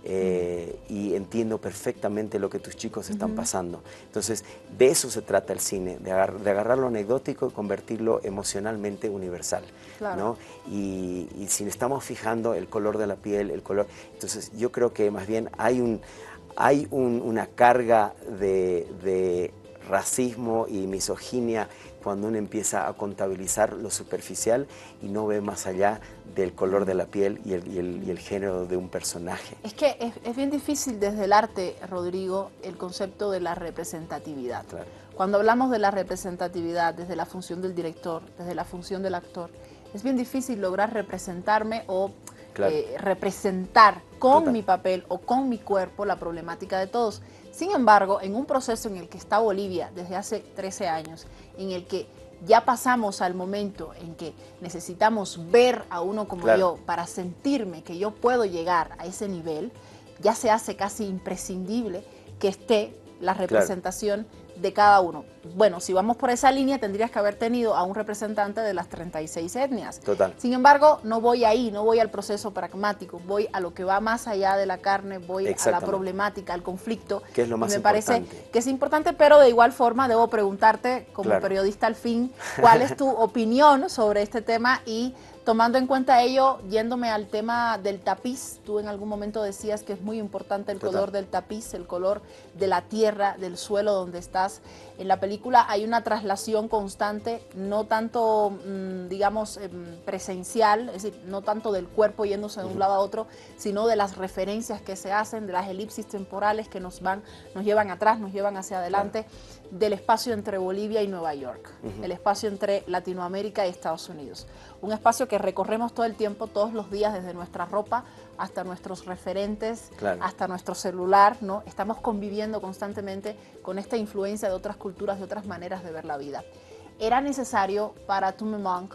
eh, y entiendo perfectamente lo que tus chicos están uh-huh. pasando. Entonces, de eso se trata el cine, de, agar de agarrar lo anecdótico y convertirlo emocionalmente universal. Claro. ¿no? Y, y si estamos fijando el color de la piel, el color... Entonces, yo creo que más bien hay, un, hay un, una carga de... de racismo y misoginia cuando uno empieza a contabilizar lo superficial y no ve más allá del color de la piel y el, y el, y el género de un personaje. Es que es, es bien difícil desde el arte, Rodrigo, el concepto de la representatividad. Claro. Cuando hablamos de la representatividad desde la función del director, desde la función del actor, es bien difícil lograr representarme o claro. eh, representar con Total. mi papel o con mi cuerpo la problemática de todos. Sin embargo, en un proceso en el que está Bolivia desde hace trece años, en el que ya pasamos al momento en que necesitamos ver a uno como claro. yo para sentirme que yo puedo llegar a ese nivel, ya se hace casi imprescindible que esté la representación claro. de cada uno. Bueno, si vamos por esa línea, tendrías que haber tenido a un representante de las treinta y seis etnias. Total. Sin embargo, no voy ahí, no voy al proceso pragmático, voy a lo que va más allá de la carne, voy a la problemática, al conflicto. Que es lo más me importante. parece que es importante, pero de igual forma debo preguntarte, como claro. periodista al fin, ¿cuál es tu opinión sobre este tema? Y tomando en cuenta ello, yéndome al tema del tapiz, tú en algún momento decías que es muy importante el Total. color del tapiz, el color de la tierra, del suelo donde estás. En la película hay una traslación constante, no tanto, mmm, digamos, eh, presencial, es decir, no tanto del cuerpo yéndose de un uh-huh. lado a otro, sino de las referencias que se hacen, de las elipsis temporales que nos van, nos llevan atrás, nos llevan hacia adelante, claro. del espacio entre Bolivia y Nueva York, uh-huh. el espacio entre Latinoamérica y Estados Unidos. Un espacio que recorremos todo el tiempo, todos los días, desde nuestra ropa hasta nuestros referentes, claro. hasta nuestro celular, ¿no? Estamos conviviendo constantemente con esta influencia de otras culturas, de otras maneras de ver la vida. ¿Era necesario para Tume Monk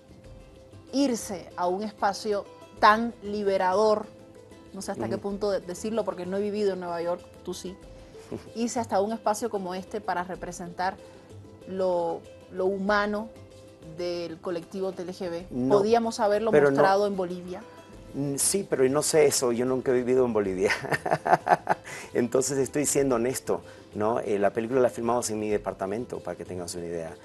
irse a un espacio tan liberador, no sé hasta uh-huh. qué punto de decirlo porque no he vivido en Nueva York, tú sí, irse hasta un espacio como este para representar lo, lo humano del colectivo L G B? No, ¿podíamos haberlo mostrado no, en Bolivia? Sí, pero no sé eso, yo nunca he vivido en Bolivia. Entonces estoy siendo honesto, ¿no? Eh, la película la filmamos en mi departamento, para que tengas una idea.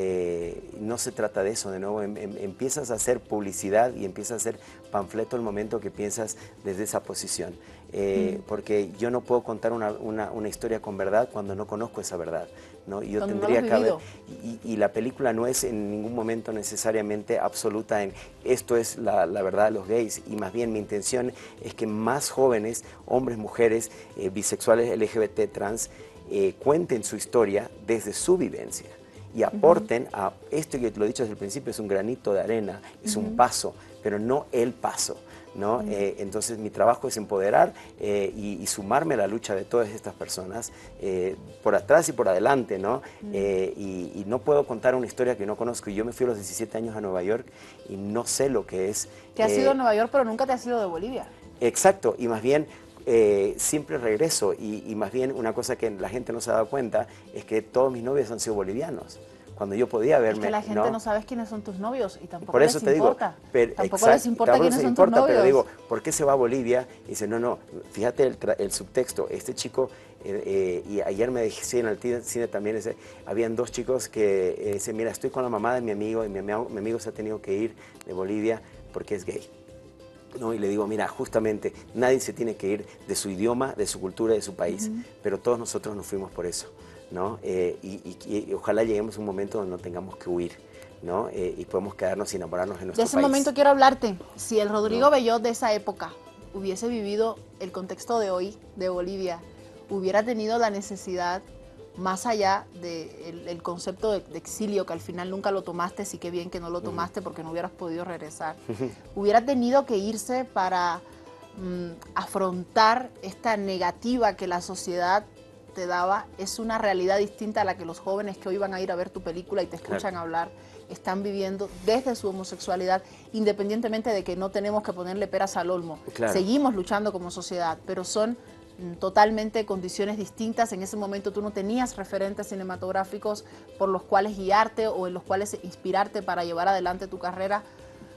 Eh, no se trata de eso, de nuevo, em, em, empiezas a hacer publicidad y empiezas a hacer panfleto el momento que piensas desde esa posición. Eh, mm. Porque yo no puedo contar una, una, una historia con verdad cuando no conozco esa verdad, ¿no? Y yo cuando tendría no que haber, y, y la película no es en ningún momento necesariamente absoluta en esto es la, la verdad de los gays, y más bien mi intención es que más jóvenes, hombres, mujeres, eh, bisexuales, L G B T, trans, eh, cuenten su historia desde su vivencia y aporten uh-huh. a esto que lo he dicho desde el principio, es un granito de arena, es uh-huh. un paso, pero no el paso, ¿no? Uh-huh. eh, entonces mi trabajo es empoderar eh, y, y sumarme a la lucha de todas estas personas, eh, por atrás y por adelante, ¿no? Uh-huh. eh, y, y no puedo contar una historia que no conozco, y yo me fui a los diecisiete años a Nueva York y no sé lo que es. Te has eh, ido a Nueva York, pero nunca te has ido de Bolivia. Exacto, y más bien Eh, siempre regreso, y, y más bien una cosa que la gente no se ha dado cuenta es que todos mis novios han sido bolivianos. Cuando yo podía verme... Es que la gente no, no sabe quiénes son tus novios y tampoco Por eso les te importa. Digo, pero, tampoco exacto, les importa quiénes son importa, tus novios. Pero digo, ¿por qué se va a Bolivia? Y dice, no, no, fíjate el, el subtexto. Este chico, eh, eh, y ayer me decía en el cine también, ese, habían dos chicos que eh, dicen, mira, estoy con la mamá de mi amigo y mi, mi amigo se ha tenido que ir de Bolivia porque es gay. ¿No? Y le digo, mira, justamente nadie se tiene que ir de su idioma, de su cultura, de su país, uh-huh. pero todos nosotros nos fuimos por eso, ¿no? Eh, y, y, y ojalá lleguemos a un momento donde no tengamos que huir, ¿no? Eh, y podemos quedarnos y enamorarnos de nuestro país. De ese país. momento quiero hablarte. Si el Rodrigo ¿No? Bellot de esa época hubiese vivido el contexto de hoy de Bolivia, hubiera tenido la necesidad, más allá del de concepto de, de exilio, que al final nunca lo tomaste, sí que bien que no lo tomaste porque no hubieras podido regresar, hubiera tenido que irse para mm, afrontar esta negativa que la sociedad te daba. Es una realidad distinta a la que los jóvenes que hoy van a ir a ver tu película y te escuchan claro. hablar están viviendo desde su homosexualidad, independientemente de que no tenemos que ponerle peras al olmo. Claro. Seguimos luchando como sociedad, pero son totalmente condiciones distintas. En ese momento tú no tenías referentes cinematográficos por los cuales guiarte o en los cuales inspirarte para llevar adelante tu carrera.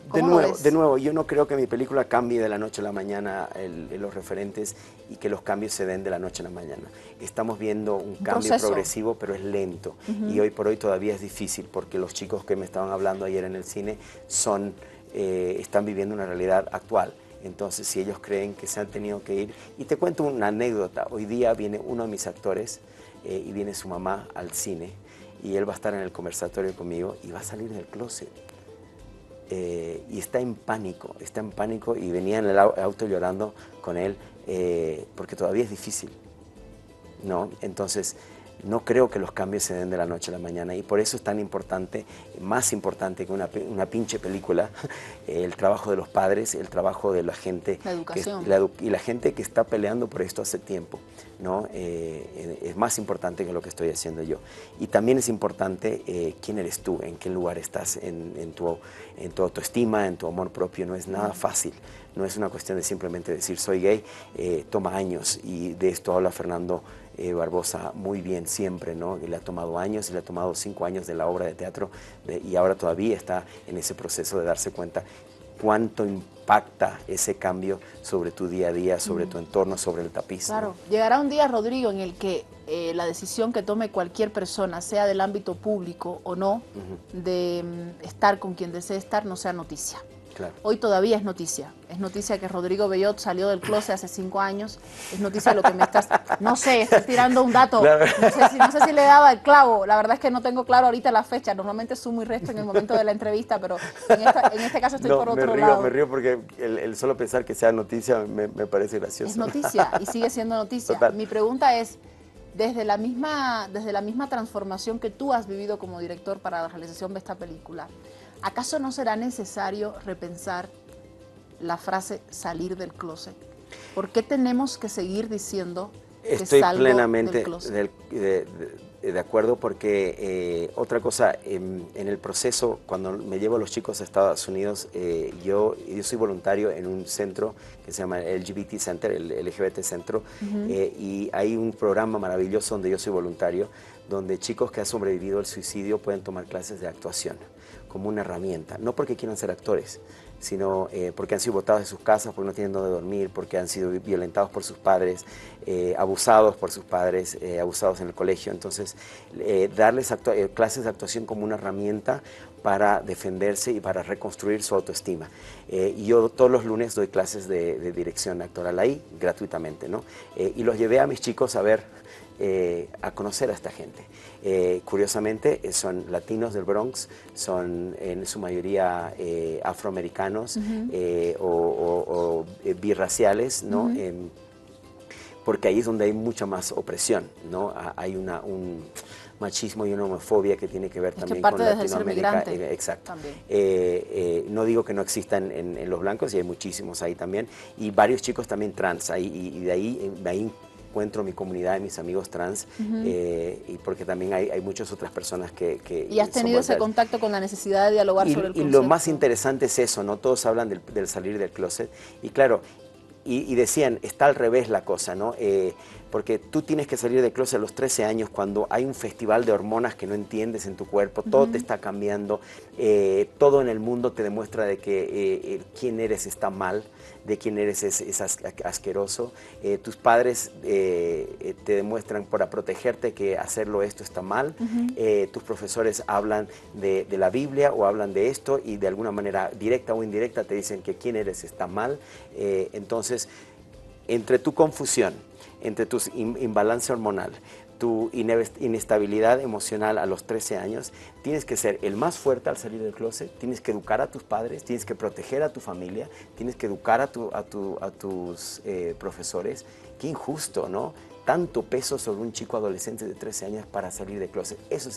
De nuevo, de nuevo, yo no creo que mi película cambie de la noche a la mañana el, el, los referentes y que los cambios se den de la noche a la mañana. Estamos viendo un, un cambio proceso. progresivo, pero es lento. Uh-huh. Y hoy por hoy todavía es difícil porque los chicos que me estaban hablando ayer en el cine son, eh, están viviendo una realidad actual. Entonces, si ellos creen que se han tenido que ir... Y te cuento una anécdota. Hoy día viene uno de mis actores eh, y viene su mamá al cine y él va a estar en el conversatorio conmigo y va a salir del closet. Eh, y está en pánico, está en pánico y venía en el auto llorando con él eh, porque todavía es difícil, ¿no? Entonces, no creo que los cambios se den de la noche a la mañana y por eso es tan importante, más importante que una, una pinche película, el trabajo de los padres, el trabajo de la gente. La educación. Que, la, y la gente que está peleando por esto hace tiempo, ¿no? Eh, es más importante que lo que estoy haciendo yo. Y también es importante eh, quién eres tú, en qué lugar estás, en, en, tu, en tu autoestima, en tu amor propio. No es nada fácil, no es una cuestión de simplemente decir soy gay, eh, toma años y de esto habla Fernando Eh, Barbosa muy bien siempre, ¿no? Y le ha tomado años, y le ha tomado cinco años de la obra de teatro de, y ahora todavía está en ese proceso de darse cuenta cuánto impacta ese cambio sobre tu día a día, sobre mm. tu entorno, sobre el tapiz. Claro, ¿no? Llegará un día, Rodrigo, en el que eh, la decisión que tome cualquier persona, sea del ámbito público o no, uh-huh. de um, estar con quien desee estar, no sea noticia. Claro. Hoy todavía es noticia. Es noticia que Rodrigo Bellot salió del closet hace cinco años. Es noticia lo que me estás... No sé, estoy tirando un dato. Claro. No sé, si, no sé si le daba el clavo. La verdad es que no tengo claro ahorita la fecha. Normalmente sumo y resto en el momento de la entrevista, pero en, esta, en este caso estoy no, por otro me río, lado. Me río porque el, el solo pensar que sea noticia me, me parece gracioso. Es noticia y sigue siendo noticia. Total. Mi pregunta es, desde la, misma, desde la misma transformación que tú has vivido como director para la realización de esta película, ¿acaso no será necesario repensar la frase salir del closet? ¿Por qué tenemos que seguir diciendo que Estoy salgo plenamente del closet? Del, de, de, de acuerdo porque eh, otra cosa, en, en el proceso, cuando me llevo a los chicos a Estados Unidos, eh, yo, yo soy voluntario en un centro que se llama el L G B T Center, el L G B T Centro, uh-huh. eh, y hay un programa maravilloso donde yo soy voluntario, donde chicos que han sobrevivido al suicidio pueden tomar clases de actuación como una herramienta, no porque quieran ser actores, sino eh, porque han sido botados de sus casas, porque no tienen dónde dormir, porque han sido violentados por sus padres, eh, abusados por sus padres, eh, abusados en el colegio. Entonces, eh, darles eh, clases de actuación como una herramienta para defenderse y para reconstruir su autoestima. Eh, y yo todos los lunes doy clases de, de dirección actoral ahí, gratuitamente, ¿no? Eh, y los llevé a mis chicos a ver, eh, a conocer a esta gente. Eh, curiosamente, eh, son latinos del Bronx, son en su mayoría eh, afroamericanos uh-huh. eh, o, o, o eh, birraciales, ¿no? Uh-huh. eh, porque ahí es donde hay mucha más opresión, ¿no? Hay una, un machismo y una homofobia que tiene que ver es también que parte con desde Latinoamérica. Ser migrante, exacto. También. Eh, eh, no digo que no existan en, en los blancos, y hay muchísimos ahí también, y varios chicos también trans, ahí, y, y de ahí, de ahí encuentro mi comunidad y mis amigos trans, uh-huh. eh, y porque también hay, hay muchas otras personas que... que ¿Y has tenido ese contacto con la necesidad de dialogar y, sobre el y concepto? lo más interesante es eso, ¿no? Todos hablan del, del salir del closet, y claro, y, y decían, está al revés la cosa, ¿no? Eh, porque tú tienes que salir del closet a los trece años cuando hay un festival de hormonas que no entiendes en tu cuerpo, todo uh-huh. te está cambiando, eh, todo en el mundo te demuestra de que eh, quién eres está mal, de quién eres es, es asqueroso, eh, tus padres eh, te demuestran para protegerte que hacerlo esto está mal, uh-huh. eh, tus profesores hablan de, de la Biblia o hablan de esto y de alguna manera directa o indirecta te dicen que quién eres está mal, eh, entonces entre tu confusión, entre tu imbalance hormonal, tu inestabilidad emocional a los trece años, tienes que ser el más fuerte al salir del closet, tienes que educar a tus padres, tienes que proteger a tu familia, tienes que educar a, tu, a, tu, a tus eh, profesores. Qué injusto, ¿no? Tanto peso sobre un chico adolescente de trece años para salir del closet. Eso,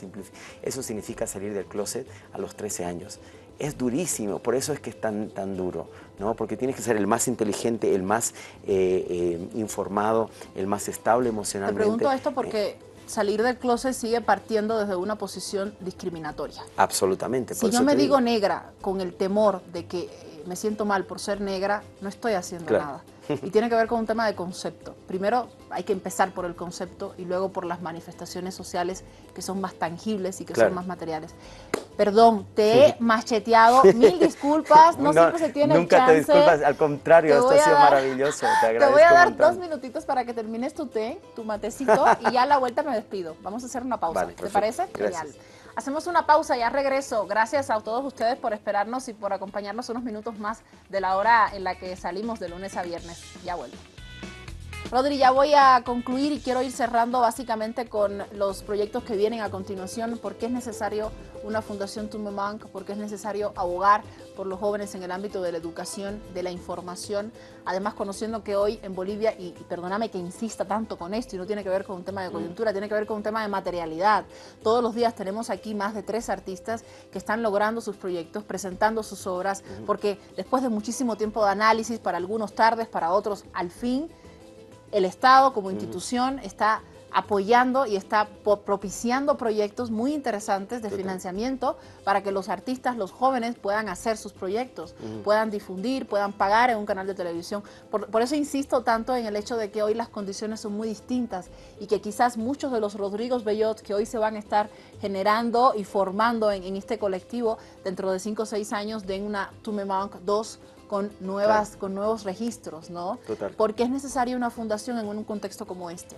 eso significa salir del closet a los trece años. Es durísimo, por eso es que es tan, tan duro, ¿no? Porque tienes que ser el más inteligente, el más eh, eh, informado, el más estable emocionalmente. Te pregunto esto porque eh, salir del closet sigue partiendo desde una posición discriminatoria. Absolutamente. Si yo me digo negra con el temor de que me siento mal por ser negra, no estoy haciendo claro. nada. Y tiene que ver con un tema de concepto. Primero hay que empezar por el concepto y luego por las manifestaciones sociales que son más tangibles y que claro. son más materiales. Perdón, te he macheteado, mil disculpas, no, no siempre se tiene nunca el chance. Nunca te disculpas, al contrario, esto ha sido dar, maravilloso, te agradezco Te voy a dar un montón. dos minutitos para que termines tu té, tu matecito, y ya a la vuelta me despido. Vamos a hacer una pausa, Vale, ¿te parece? Gracias. Genial. Hacemos una pausa, ya regreso. Gracias a todos ustedes por esperarnos y por acompañarnos unos minutos más de la hora en la que salimos de lunes a viernes. Ya vuelvo. Rodri, ya voy a concluir y quiero ir cerrando básicamente con los proyectos que vienen a continuación, porque es necesario una Fundación Tumemank, porque es necesario abogar por los jóvenes en el ámbito de la educación, de la información, además conociendo que hoy en Bolivia, y, y perdóname que insista tanto con esto, y no tiene que ver con un tema de coyuntura, tiene que ver con un tema de materialidad. Todos los días tenemos aquí más de tres artistas que están logrando sus proyectos, presentando sus obras, porque después de muchísimo tiempo de análisis, para algunos tardes, para otros al fin, el Estado como institución está apoyando y está propiciando proyectos muy interesantes de Total. financiamiento para que los artistas, los jóvenes puedan hacer sus proyectos, uh-huh. puedan difundir, puedan pagar en un canal de televisión. Por, por eso insisto tanto en el hecho de que hoy las condiciones son muy distintas y que quizás muchos de los Rodrigos Bellot que hoy se van a estar generando y formando en, en este colectivo dentro de cinco o seis años den una Tumemank dos con nuevas, claro. con nuevos registros, ¿no? Total. ¿Por qué es necesaria una fundación en un contexto como este?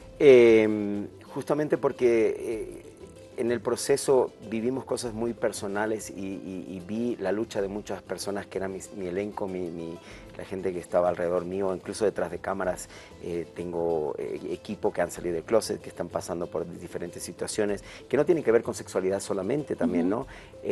Eh, justamente porque eh, en el proceso vivimos cosas muy personales y, y, y vi la lucha de muchas personas que eran mi, mi elenco, mi, mi, la gente que estaba alrededor mío, incluso detrás de cámaras. Eh, tengo eh, equipo que han salido de closet, que están pasando por diferentes situaciones, que no tienen que ver con sexualidad solamente también, uh-huh. ¿no?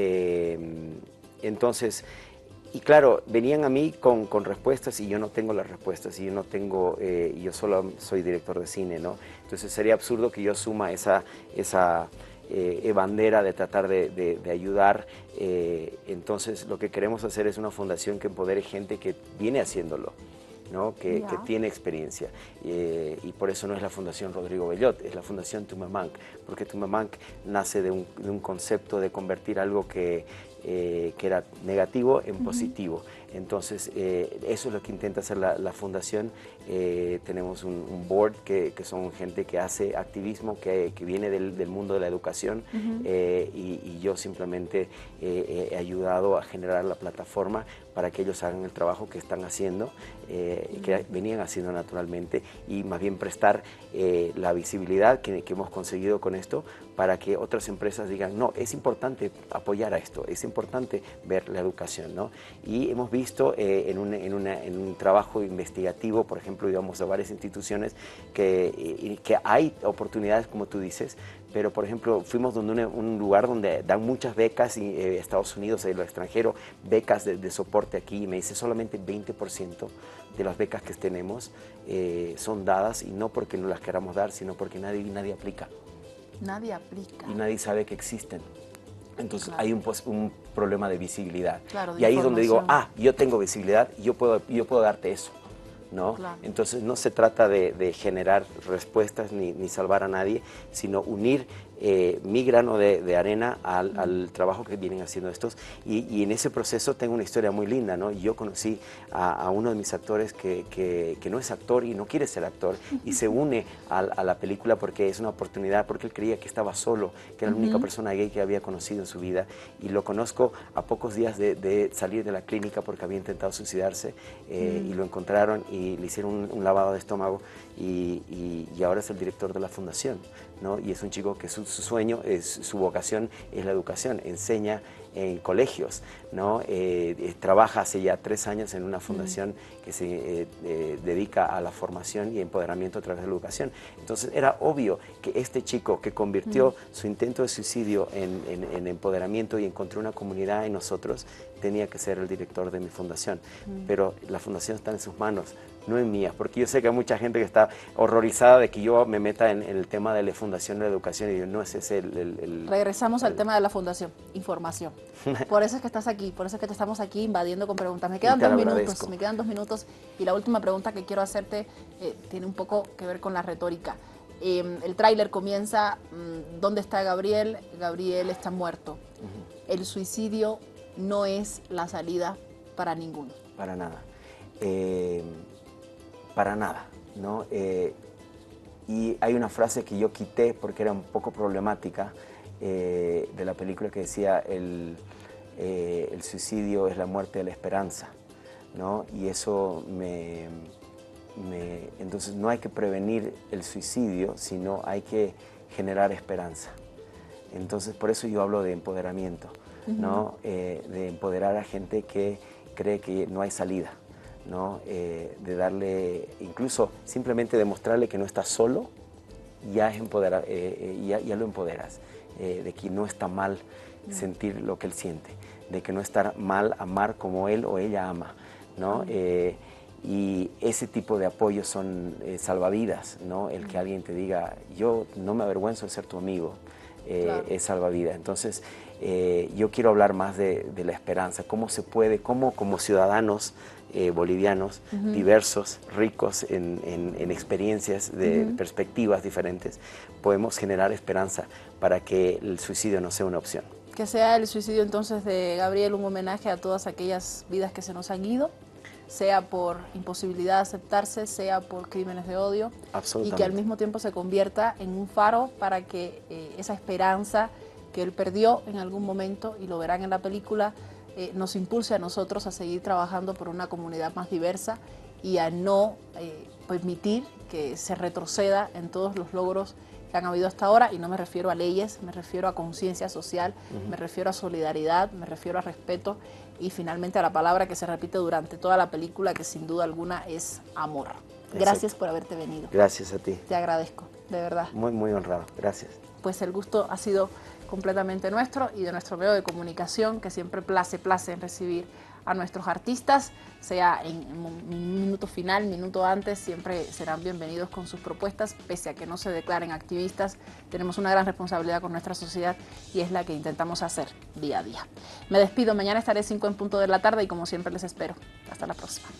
Eh, entonces... Y claro, venían a mí con, con respuestas y yo no tengo las respuestas y yo no tengo, eh, yo solo soy director de cine, ¿no? Entonces sería absurdo que yo asuma esa, esa eh, bandera de tratar de, de, de ayudar. Eh, entonces lo que queremos hacer es una fundación que empodere gente que viene haciéndolo, ¿no? que, que tiene experiencia. Eh, y por eso no es la Fundación Rodrigo Bellot, es la Fundación Tumemank, porque Tumemank nace de un, de un concepto de convertir algo que... Eh, que era negativo en uh-huh. positivo. Entonces, eh, eso es lo que intenta hacer la, la fundación. Eh, tenemos un, un board que, que son gente que hace activismo, que, que viene del, del mundo de la educación, uh-huh. eh, y, y yo simplemente eh, he ayudado a generar la plataforma para que ellos hagan el trabajo que están haciendo, eh, uh-huh. que venían haciendo naturalmente, y más bien prestar eh, la visibilidad que, que hemos conseguido con esto para que otras empresas digan, no, es importante apoyar a esto, es importante ver la educación, ¿no? Y hemos visto eh, en, un, en, una, en un trabajo investigativo, por ejemplo, íbamos a varias instituciones, que, y, que hay oportunidades, como tú dices, pero por ejemplo, fuimos donde un, un lugar donde dan muchas becas, y, eh, Estados Unidos y lo extranjero, becas de, de soporte aquí, y me dice solamente veinte por ciento de las becas que tenemos eh, son dadas, y no porque no las queramos dar, sino porque nadie, nadie aplica. Nadie aplica. Y nadie sabe que existen. Entonces claro. hay un, un problema de visibilidad. Claro, de y ahí es donde digo, ah, yo tengo visibilidad y yo puedo, yo puedo darte eso, ¿no? Claro. Entonces no se trata de, de generar respuestas ni, ni salvar a nadie, sino unir eh, mi grano de, de arena al, mm. al trabajo que vienen haciendo estos. Y, y en ese proceso tengo una historia muy linda, ¿no? Yo conocí a, a uno de mis actores que, que, que no es actor y no quiere ser actor, y se une a, a la película porque es una oportunidad, porque él creía que estaba solo, que era la única uh-huh. persona gay que había conocido en su vida, y lo conozco a pocos días de, de salir de la clínica porque había intentado suicidarse, eh, uh-huh. y lo encontraron y le hicieron un, un lavado de estómago, y, y, y ahora es el director de la fundación, ¿no? Y es un chico que su, su sueño, es, su vocación es la educación, enseña en colegios, ¿no? Eh, eh, trabaja hace ya tres años en una fundación mm. que se eh, eh, dedica a la formación y empoderamiento a través de la educación. Entonces era obvio que este chico que convirtió mm. su intento de suicidio en, en, en empoderamiento y encontró una comunidad en nosotros, tenía que ser el director de mi fundación. Mm. Pero la fundación está en sus manos, no en mías, porque yo sé que hay mucha gente que está horrorizada de que yo me meta en, en el tema de la fundación de la educación, y yo, no, ese es el... el, el Regresamos el, al tema de la fundación, información. Por eso es que estás aquí, por eso es que te estamos aquí invadiendo con preguntas. Me quedan dos minutos, me quedan dos minutos, y la última pregunta que quiero hacerte eh, tiene un poco que ver con la retórica. Eh, el tráiler comienza, mmm, ¿dónde está Gabriel? Gabriel está muerto. Uh-huh. El suicidio no es la salida para ninguno. Para nada. Eh, para nada, ¿no? Eh, y hay una frase que yo quité porque era un poco problemática, eh, de la película que decía el, eh, el suicidio es la muerte de la esperanza, ¿no? Y eso me, me... Entonces no hay que prevenir el suicidio, sino hay que generar esperanza. Entonces por eso yo hablo de empoderamiento, ¿no? Uh-huh. eh, de empoderar a gente que cree que no hay salida, ¿no? Eh, de darle, incluso simplemente demostrarle que no está solo, ya, es empoderar, eh, ya, ya lo empoderas, eh, de que no está mal uh-huh. sentir lo que él siente, de que no está mal amar como él o ella ama, ¿no? Uh-huh. eh, y ese tipo de apoyos son eh, salvavidas, ¿no? El uh-huh. que alguien te diga, yo no me avergüenzo de ser tu amigo, eh, claro. es salvavidas. Entonces, Eh, yo quiero hablar más de, de la esperanza, cómo se puede, cómo como ciudadanos eh, bolivianos, uh-huh. diversos, ricos en, en, en experiencias, de uh-huh. perspectivas diferentes, podemos generar esperanza para que el suicidio no sea una opción. Que sea el suicidio entonces de Gabriel un homenaje a todas aquellas vidas que se nos han ido, sea por imposibilidad de aceptarse, sea por crímenes de odio, y que al mismo tiempo se convierta en un faro para que eh, esa esperanza que él perdió en algún momento, y lo verán en la película, eh, nos impulse a nosotros a seguir trabajando por una comunidad más diversa y a no eh, permitir que se retroceda en todos los logros que han habido hasta ahora, y no me refiero a leyes, me refiero a conciencia social, uh-huh. me refiero a solidaridad, me refiero a respeto y finalmente a la palabra que se repite durante toda la película, que sin duda alguna es amor. Exacto. Gracias por haberte venido. Gracias a ti. Te agradezco, de verdad. Muy, muy honrado. Gracias. Pues el gusto ha sido completamente nuestro y de nuestro medio de comunicación, que siempre place, place en recibir a nuestros artistas, sea en un minuto final, minuto antes, siempre serán bienvenidos con sus propuestas, pese a que no se declaren activistas. Tenemos una gran responsabilidad con nuestra sociedad y es la que intentamos hacer día a día. Me despido, mañana estaré cinco en punto de la tarde y como siempre les espero. Hasta la próxima.